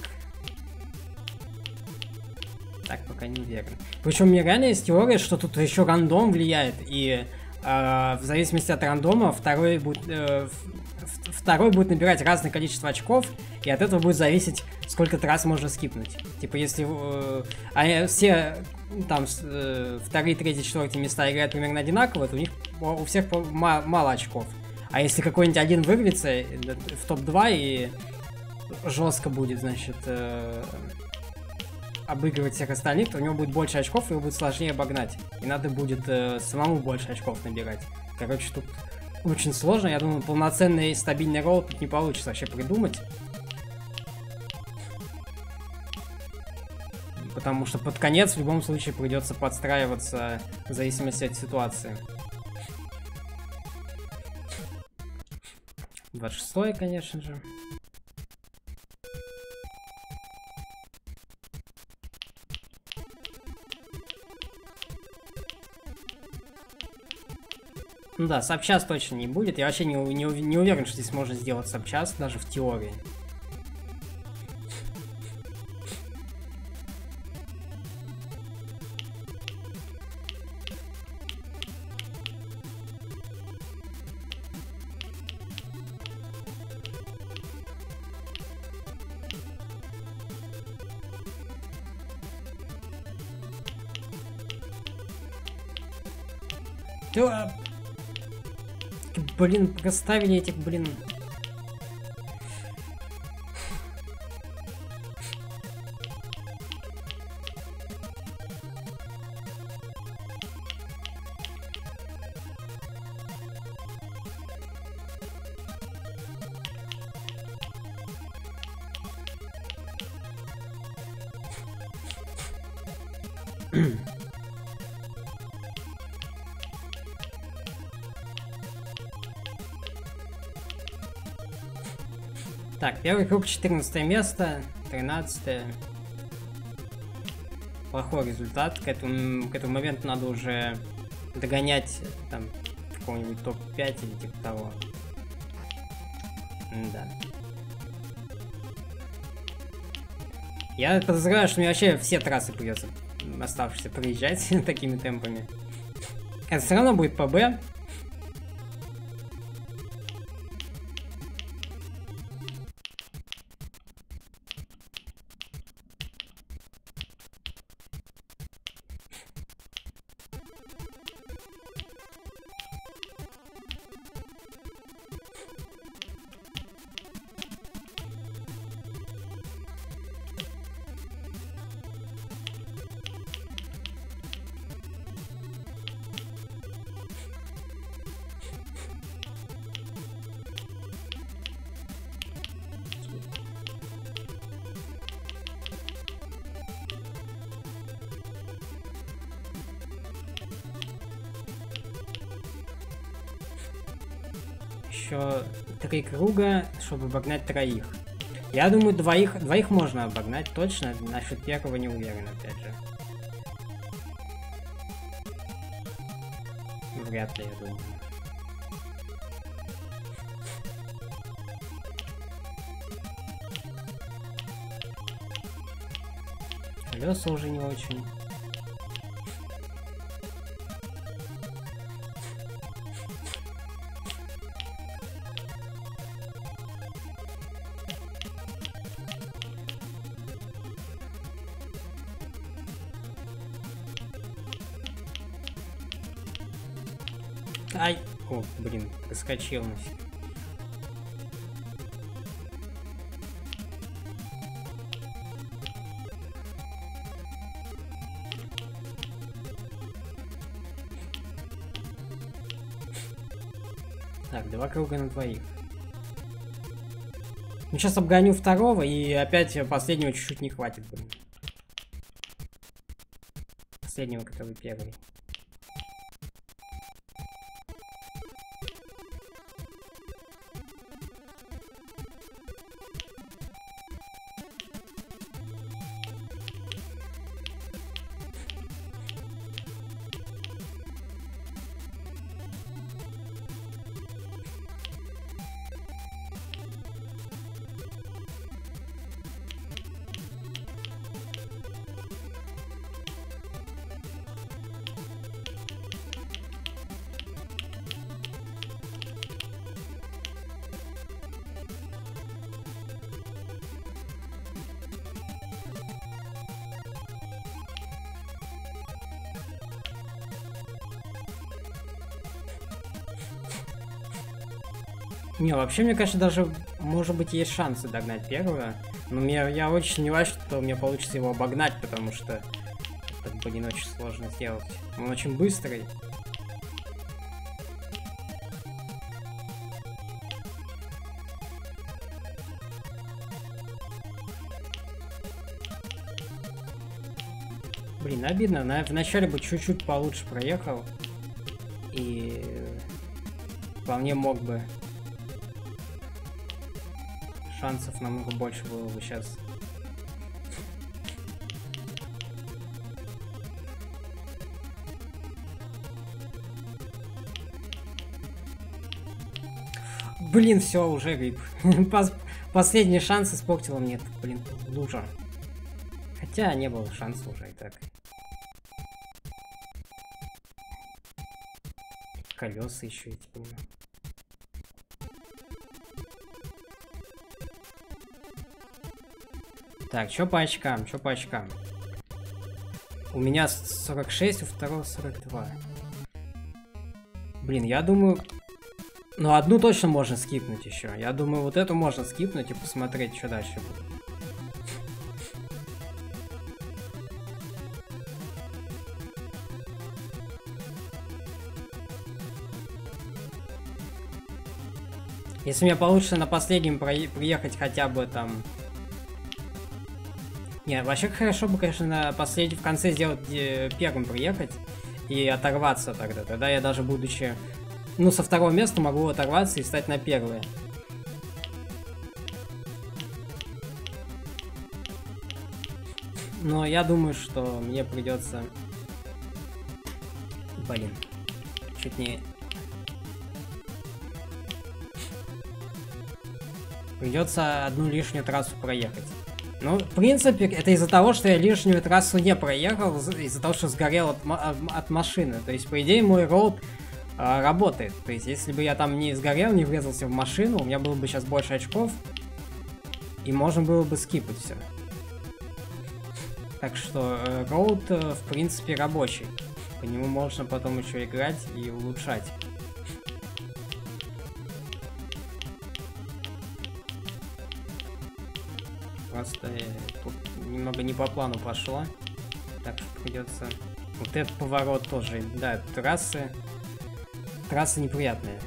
Так, пока не уверен. Причем у меня реально есть теория, что тут еще рандом влияет, и в зависимости от рандома второй будет набирать разное количество очков, и от этого будет зависеть, сколько раз можно скипнуть. Типа, если все там вторые, третьи, четвертые места играют примерно одинаково, то у них у всех мало очков. А если какой-нибудь один вырвется в топ-2 и жестко будет, значит... обыгрывать всех остальных, то у него будет больше очков, и его будет сложнее обогнать. И надо будет самому больше очков набирать. Короче, тут очень сложно. Я думаю, полноценный стабильный ролл тут не получится вообще придумать. Потому что под конец в любом случае придется подстраиваться в зависимости от ситуации. 26-й, конечно же. Ну да, сабчас точно не будет. Я вообще не уверен, что здесь можно сделать сабчас, даже в теории. Да. Блин, проставили этих, блин. Так, первый круг 14 место, 13 плохой результат. К этому моменту надо уже догонять там какого-нибудь топ-5 или типа того. Да. Я подозреваю, что мне вообще все трассы придется оставшиеся проезжать такими темпами. Это все равно будет ПБ. Еще 3 круга, чтобы обогнать троих. Я думаю, двоих можно обогнать точно. Насчет первого не уверен, опять же. Вряд ли, я думаю. Колеса уже не очень. Ай! О, блин, проскочил нафиг. Так, 2 круга на двоих. Ну, сейчас обгоню второго, и опять последнего чуть-чуть не хватит, блин. Последнего, который первый. Не, вообще, мне кажется, даже, может быть, есть шансы догнать первого. Но я очень сомневаюсь, что мне получится его обогнать, потому что это, блин, очень сложно сделать. Он очень быстрый. Блин, обидно. Вначале бы чуть-чуть получше проехал. И вполне мог бы. Шансов намного больше было бы сейчас. Блин, все, уже рип. Последний шанс испортила мне, блин, лужа. Хотя не было шанса уже и так. Колеса еще эти, блин. Так, чё по очкам, чё по очкам? У меня 46, у второго 42. Блин, я думаю... Ну, одну точно можно скипнуть еще. Я думаю, вот эту можно скипнуть и посмотреть, что дальше будет. Если мне получится на последнем приехать хотя бы там... Не, вообще хорошо бы, конечно, на последнем, в конце сделать первым приехать и оторваться тогда. Тогда я даже будучи... Ну, со второго места могу оторваться и встать на первое. Но я думаю, что мне придется... Блин. Чуть не... Придется одну лишнюю трассу проехать. Ну, в принципе, это из-за того, что я лишнюю трассу не проехал, из-за того, что сгорел от машины. То есть, по идее, мой роуд работает. То есть, если бы я там не сгорел, не врезался в машину, у меня было бы сейчас больше очков. И можно было бы скипать все. Так что, роуд, в принципе, рабочий. По нему можно потом еще играть и улучшать. Просто тут немного не по плану пошло. Так что придется... Вот этот поворот тоже. Да, трассы неприятные.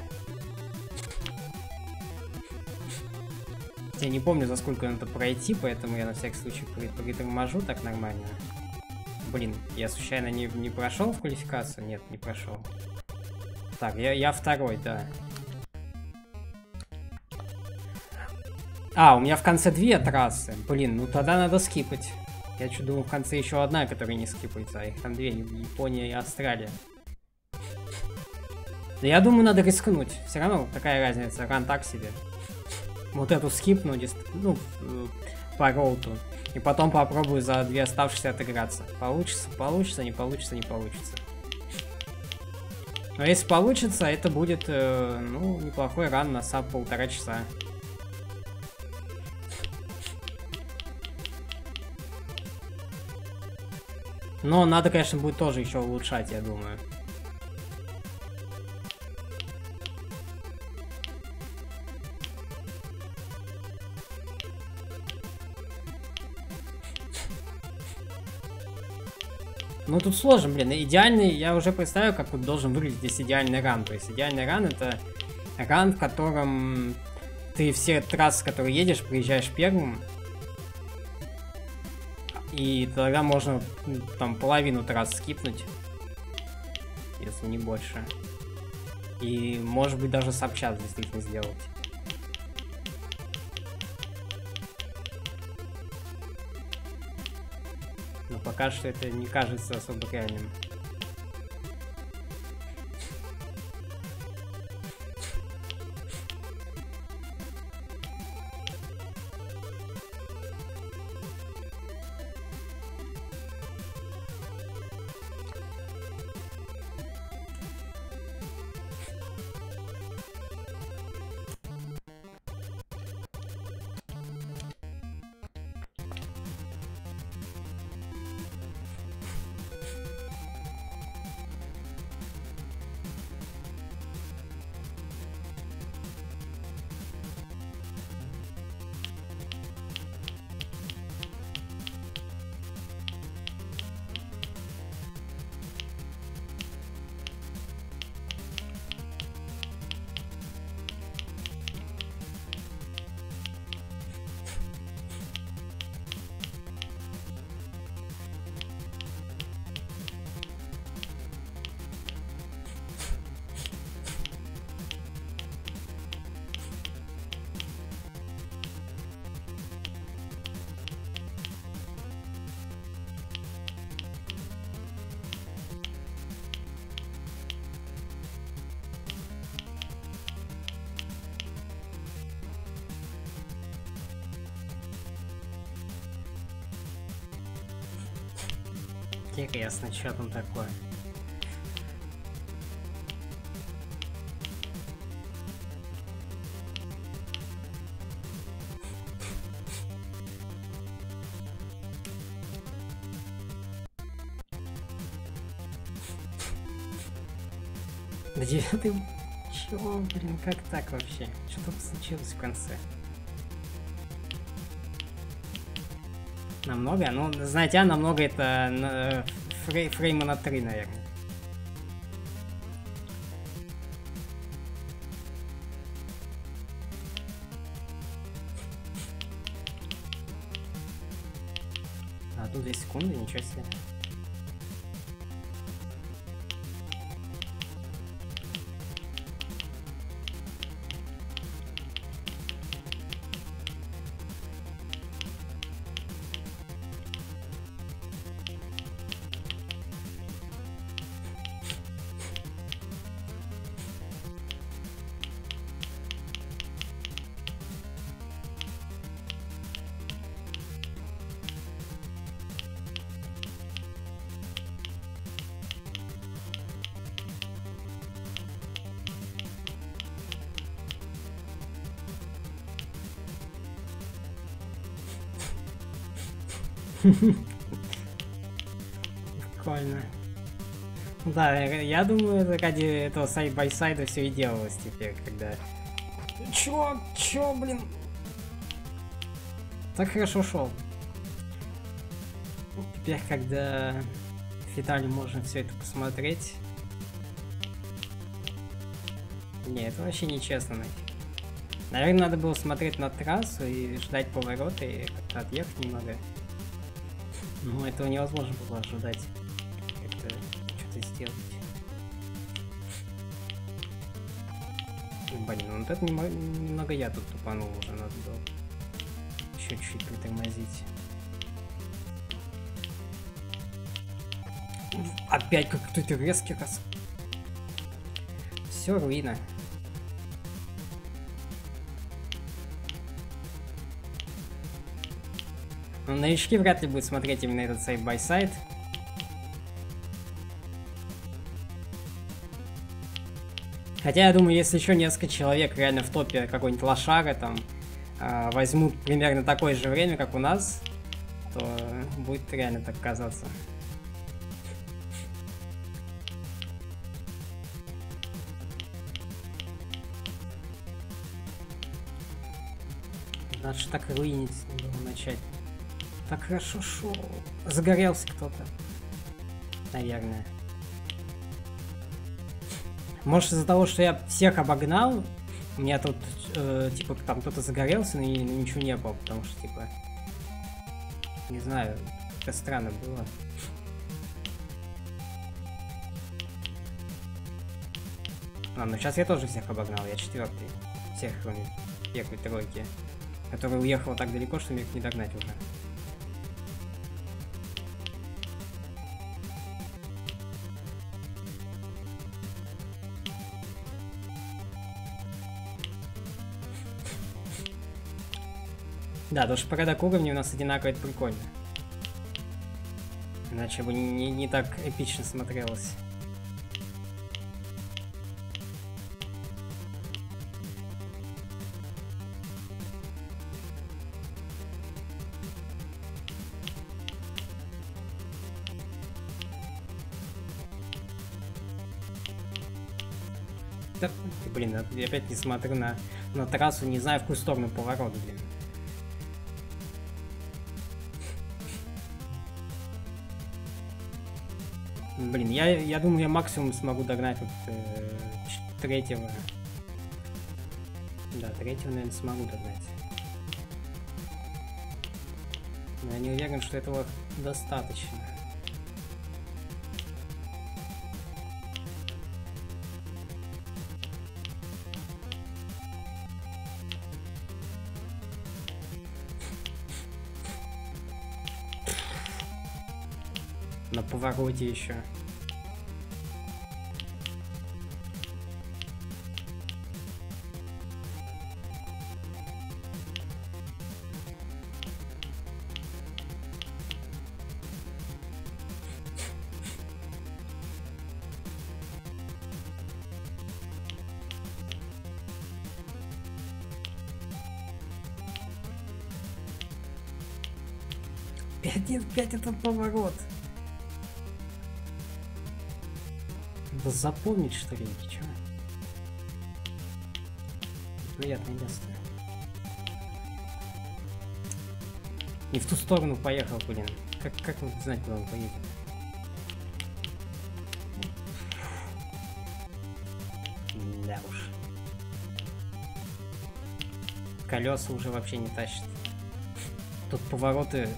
Я не помню, за сколько надо пройти, поэтому я на всякий случай приторможу так нормально. Блин, я случайно не прошел в квалификацию? Нет, не прошел. Так, я второй, да. А, у меня в конце две трассы. Блин, ну тогда надо скипать. Я что думал, в конце еще одна, которая не скипается, а их там две, Япония и Австралия. Да я думаю, надо рискнуть. Все равно какая разница, ран так себе. Вот эту скипну, ну, по роуту. И потом попробую за две оставшиеся отыграться. Получится, получится, не получится, не получится. Но если получится, это будет, ну, неплохой ран на саб 1,5 часа. Но надо, конечно, будет тоже еще улучшать, я думаю. Ну тут сложно, блин. Идеальный, я уже представляю, как вот должен выглядеть здесь идеальный ран. То есть идеальный ран — это ран, в котором ты все трассы, которые едешь, приезжаешь первым. И тогда можно там половину трасс скипнуть, если не больше. И может быть даже сабчат действительно сделать. Но пока что это не кажется особо реальным. Интересно, что там такое. До 9. Чего, блин, как так вообще? Что тут случилось в конце? Намного? Ну, знаете, намного это фрейма на 3, наверное. Одну 2 секунды, ничего себе. Прикольно. Да, я думаю, ради этого сайд-бай-сайда все и делалось теперь, когда... Чё, блин? Так хорошо шел. Теперь, когда в финале можно все это посмотреть... Не, это вообще нечестно. Наверное, надо было смотреть на трассу и ждать поворота и как-то отъехать немного. Ну, этого невозможно было ожидать. Как-то что-то сделать. Блин, ну вот это немного я тут тупанул уже, надо было еще чуть-чуть притормозить. Опять как-то резкий раз. Все, руина. Но новички вряд ли будут смотреть именно этот сайд-бай-сайд. Хотя я думаю, если еще несколько человек реально в топе какой-нибудь лошара там возьмут примерно такое же время, как у нас, то будет реально так казаться. Надо же так руинить было начать. Так хорошо шел. Загорелся кто-то. Наверное. Может, из-за того, что я всех обогнал, у меня тут, типа, там кто-то загорелся, но ничего не было, потому что, типа, не знаю, это странно было. Ладно, сейчас я тоже всех обогнал, я 4-й. Всех, кроме первой тройки, которая уехала так далеко, что мне их не догнать уже. Да, потому что порядок уровней у нас одинаковый, это прикольно. Иначе бы не так эпично смотрелось. Да, блин, я опять не смотрю на трассу, не знаю, в какую сторону поворот, блин. Блин, я думаю, я максимум смогу догнать вот третьего. Да, третьего, наверное, смогу догнать. Но я не уверен, что этого достаточно. На повороте еще. Опять этот поворот. Надо запомнить, что ли, или чё? Приятное место. Не в ту сторону поехал, блин. Как он знать, куда он поедет? Да уж. Колеса уже вообще не тащат. Тут повороты.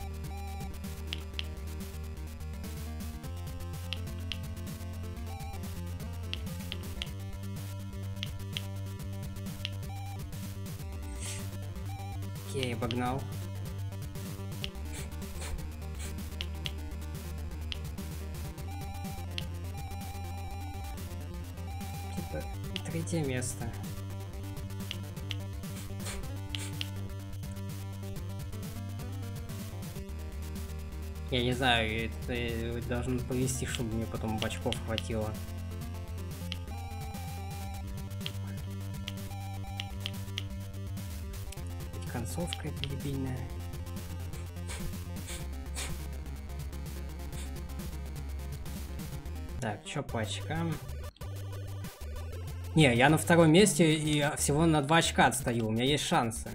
Окей, обогнал. Типа, третье место. Я не знаю, это должен повести, чтобы мне потом бачков хватило. Концовка дебильная. Так, чё по очкам? Не, я на втором месте и всего на 2 очка отстаю. У меня есть шансы.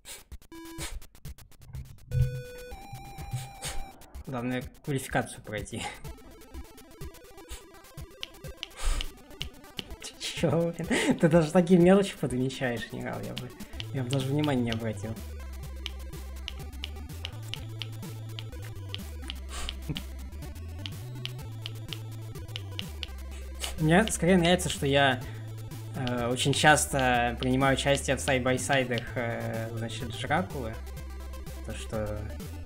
Главное квалификацию пройти. Чё, блин? Ты даже такие мелочи подмечаешь, не рад, я бы даже внимания не обратил. Мне скорее нравится, что я очень часто принимаю участие в сайд-бай-сайдах, значит, Дракулы. То, что...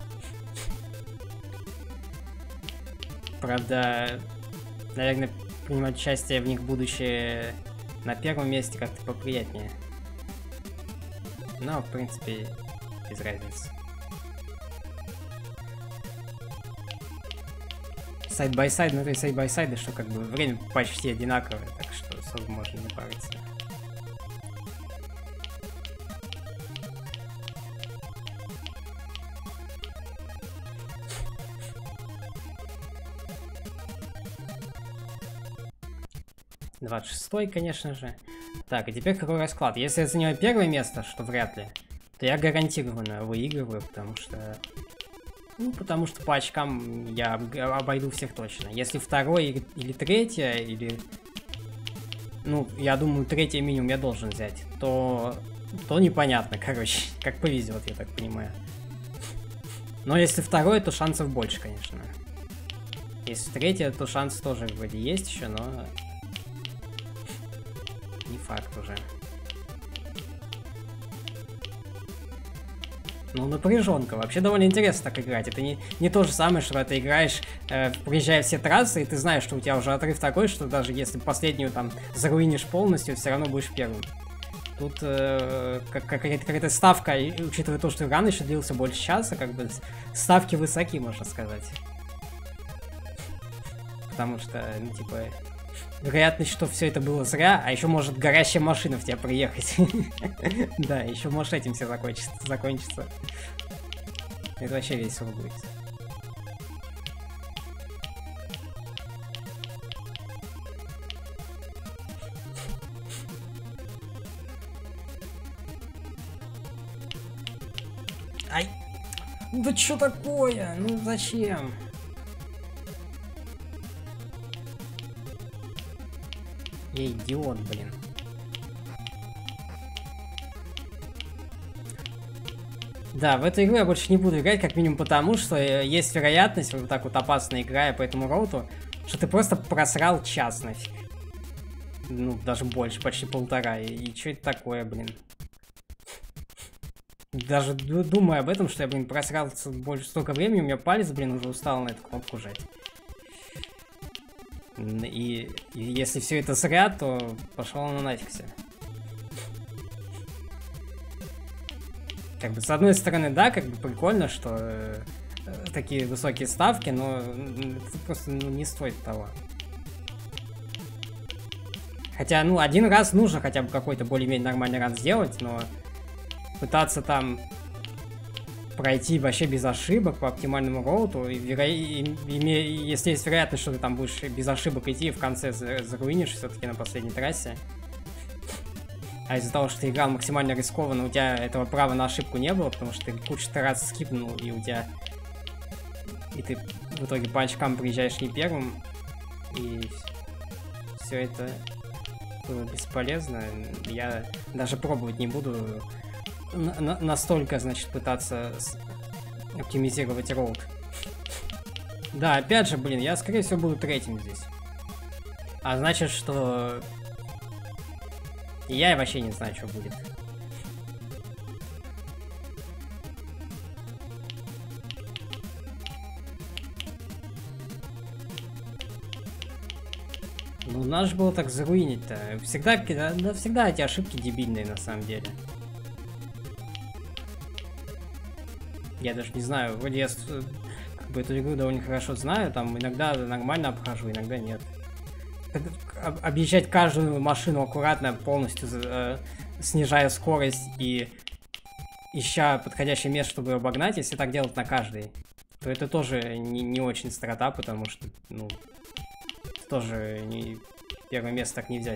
Правда, наверное, принимать участие в них будучи на первом месте как-то поприятнее. Но, в принципе, без разницы. Сайд-бай-сайд, ну то есть сайд-бай-сайды, что как бы время почти одинаковое, так что особо можно не париться. Двадцать шестой, конечно же. Так, и теперь какой расклад? Если я занимаю первое место, что вряд ли, то я гарантированно выигрываю, потому что... Ну, потому что по очкам я обойду всех точно. Если второй или третье, или... Ну, я думаю, третье минимум я должен взять, то непонятно, короче. Как повезет, я так понимаю. Но если второе, то шансов больше, конечно. Если третье, то шанс тоже вроде есть еще, но... Не факт уже. Ну, напряженка. Вообще довольно интересно так играть. Это не то же самое, что ты играешь, проезжая все трассы, и ты знаешь, что у тебя уже отрыв такой, что даже если последнюю там заруинишь полностью, все равно будешь первым. Тут какая-то ставка, учитывая то, что ран еще длился больше часа, как бы ставки высоки, можно сказать. Потому что, ну, типа... Вероятность, что все это было зря, а еще может горящая машина в тебя приехать. Да, еще может этим все закончится. Это вообще весело будет. Ай! Да что такое? Ну зачем? Я идиот, блин. Да, в эту игру я больше не буду играть, как минимум потому, что есть вероятность, вот так вот опасно играя по этому роуту, что ты просто просрал час нафиг. Ну, даже больше, почти 1,5. И что это такое, блин? Даже думая об этом, что я, блин, просрал больше столько времени, у меня палец, блин, уже устал на эту кнопку жать. И если все это зря, то пошел на нафиг все. Как бы с одной стороны, да, как бы прикольно, что такие высокие ставки, но это просто не стоит того. Хотя, ну, один раз нужно хотя бы какой-то более-менее нормальный ран сделать, но пытаться там пройти вообще без ошибок по оптимальному роуту, и если есть вероятность, что ты там будешь без ошибок идти и в конце заруинишь все-таки на последней трассе. А из-за того, что ты играл максимально рискованно, у тебя этого права на ошибку не было, потому что ты кучу раз скипнул, и у тебя... И ты в итоге по очкам приезжаешь не первым, и все это было бесполезно. Я даже пробовать не буду настолько, значит, пытаться оптимизировать роут. Да, опять же, блин, я, скорее всего, буду третьим здесь. А значит, что... Я вообще не знаю, что будет. Ну, надо же было так заруинить-то. Всегда эти ошибки дебильные, на самом деле. Я даже не знаю, вроде я как бы эту игру довольно хорошо знаю, там иногда нормально обхожу, иногда нет. Объезжать каждую машину аккуратно, полностью снижая скорость и ища подходящее место, чтобы ее обогнать, если так делать на каждой, то это тоже не очень строта, потому что, ну, тоже первое место так не взять.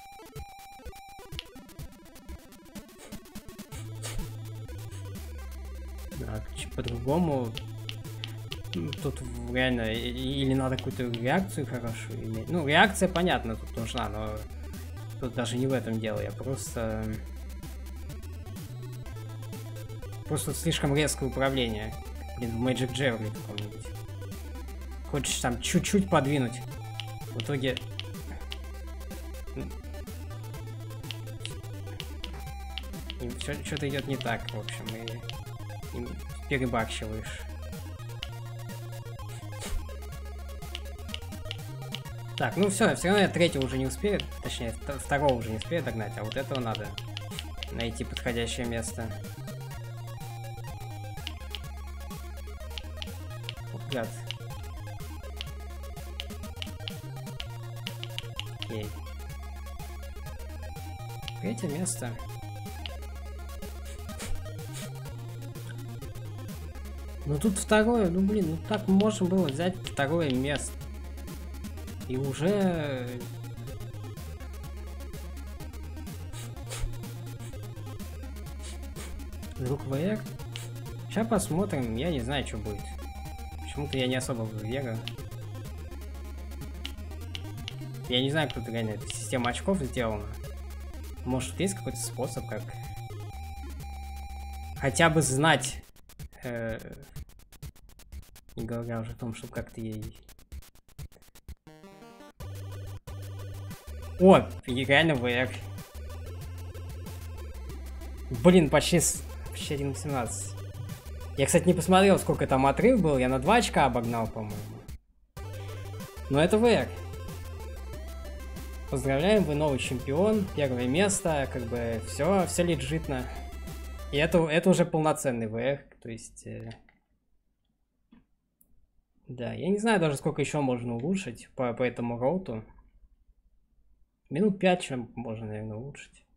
Так, по-другому... Тут реально или надо какую-то реакцию хорошую иметь. Ну, реакция, понятно, тут нужна, но тут даже не в этом дело. Я просто слишком резкое управление. Блин, в Magic Jewelry каком-нибудь. Хочешь там чуть-чуть подвинуть. В итоге... Что-то идет не так, в общем, и перебарщиваешь. Так, ну все равно я третьего уже не успею, точнее, второго уже не успею догнать, а вот этого надо найти подходящее место. Вот гад. Окей. Третье место. Ну тут второе, ну блин, ну так можно было взять второе место. И уже... Друг VR. Сейчас посмотрим, я не знаю, что будет. Почему-то я не особо верю. Я не знаю, как тут реально эта система очков сделана. Может, есть какой-то способ, как... Хотя бы знать... Не говоря уже о том, чтобы как-то ей... О, реально VR. Блин, почти 1.17. Я, кстати, не посмотрел, сколько там отрыв был. Я на 2 очка обогнал, по-моему. Но это VR. Поздравляем, вы новый чемпион. Первое место. Как бы все легитно. И это уже полноценный VR. То есть... Да, я не знаю даже, сколько еще можно улучшить по этому роуту. Минут 5 чем можно, наверное, улучшить.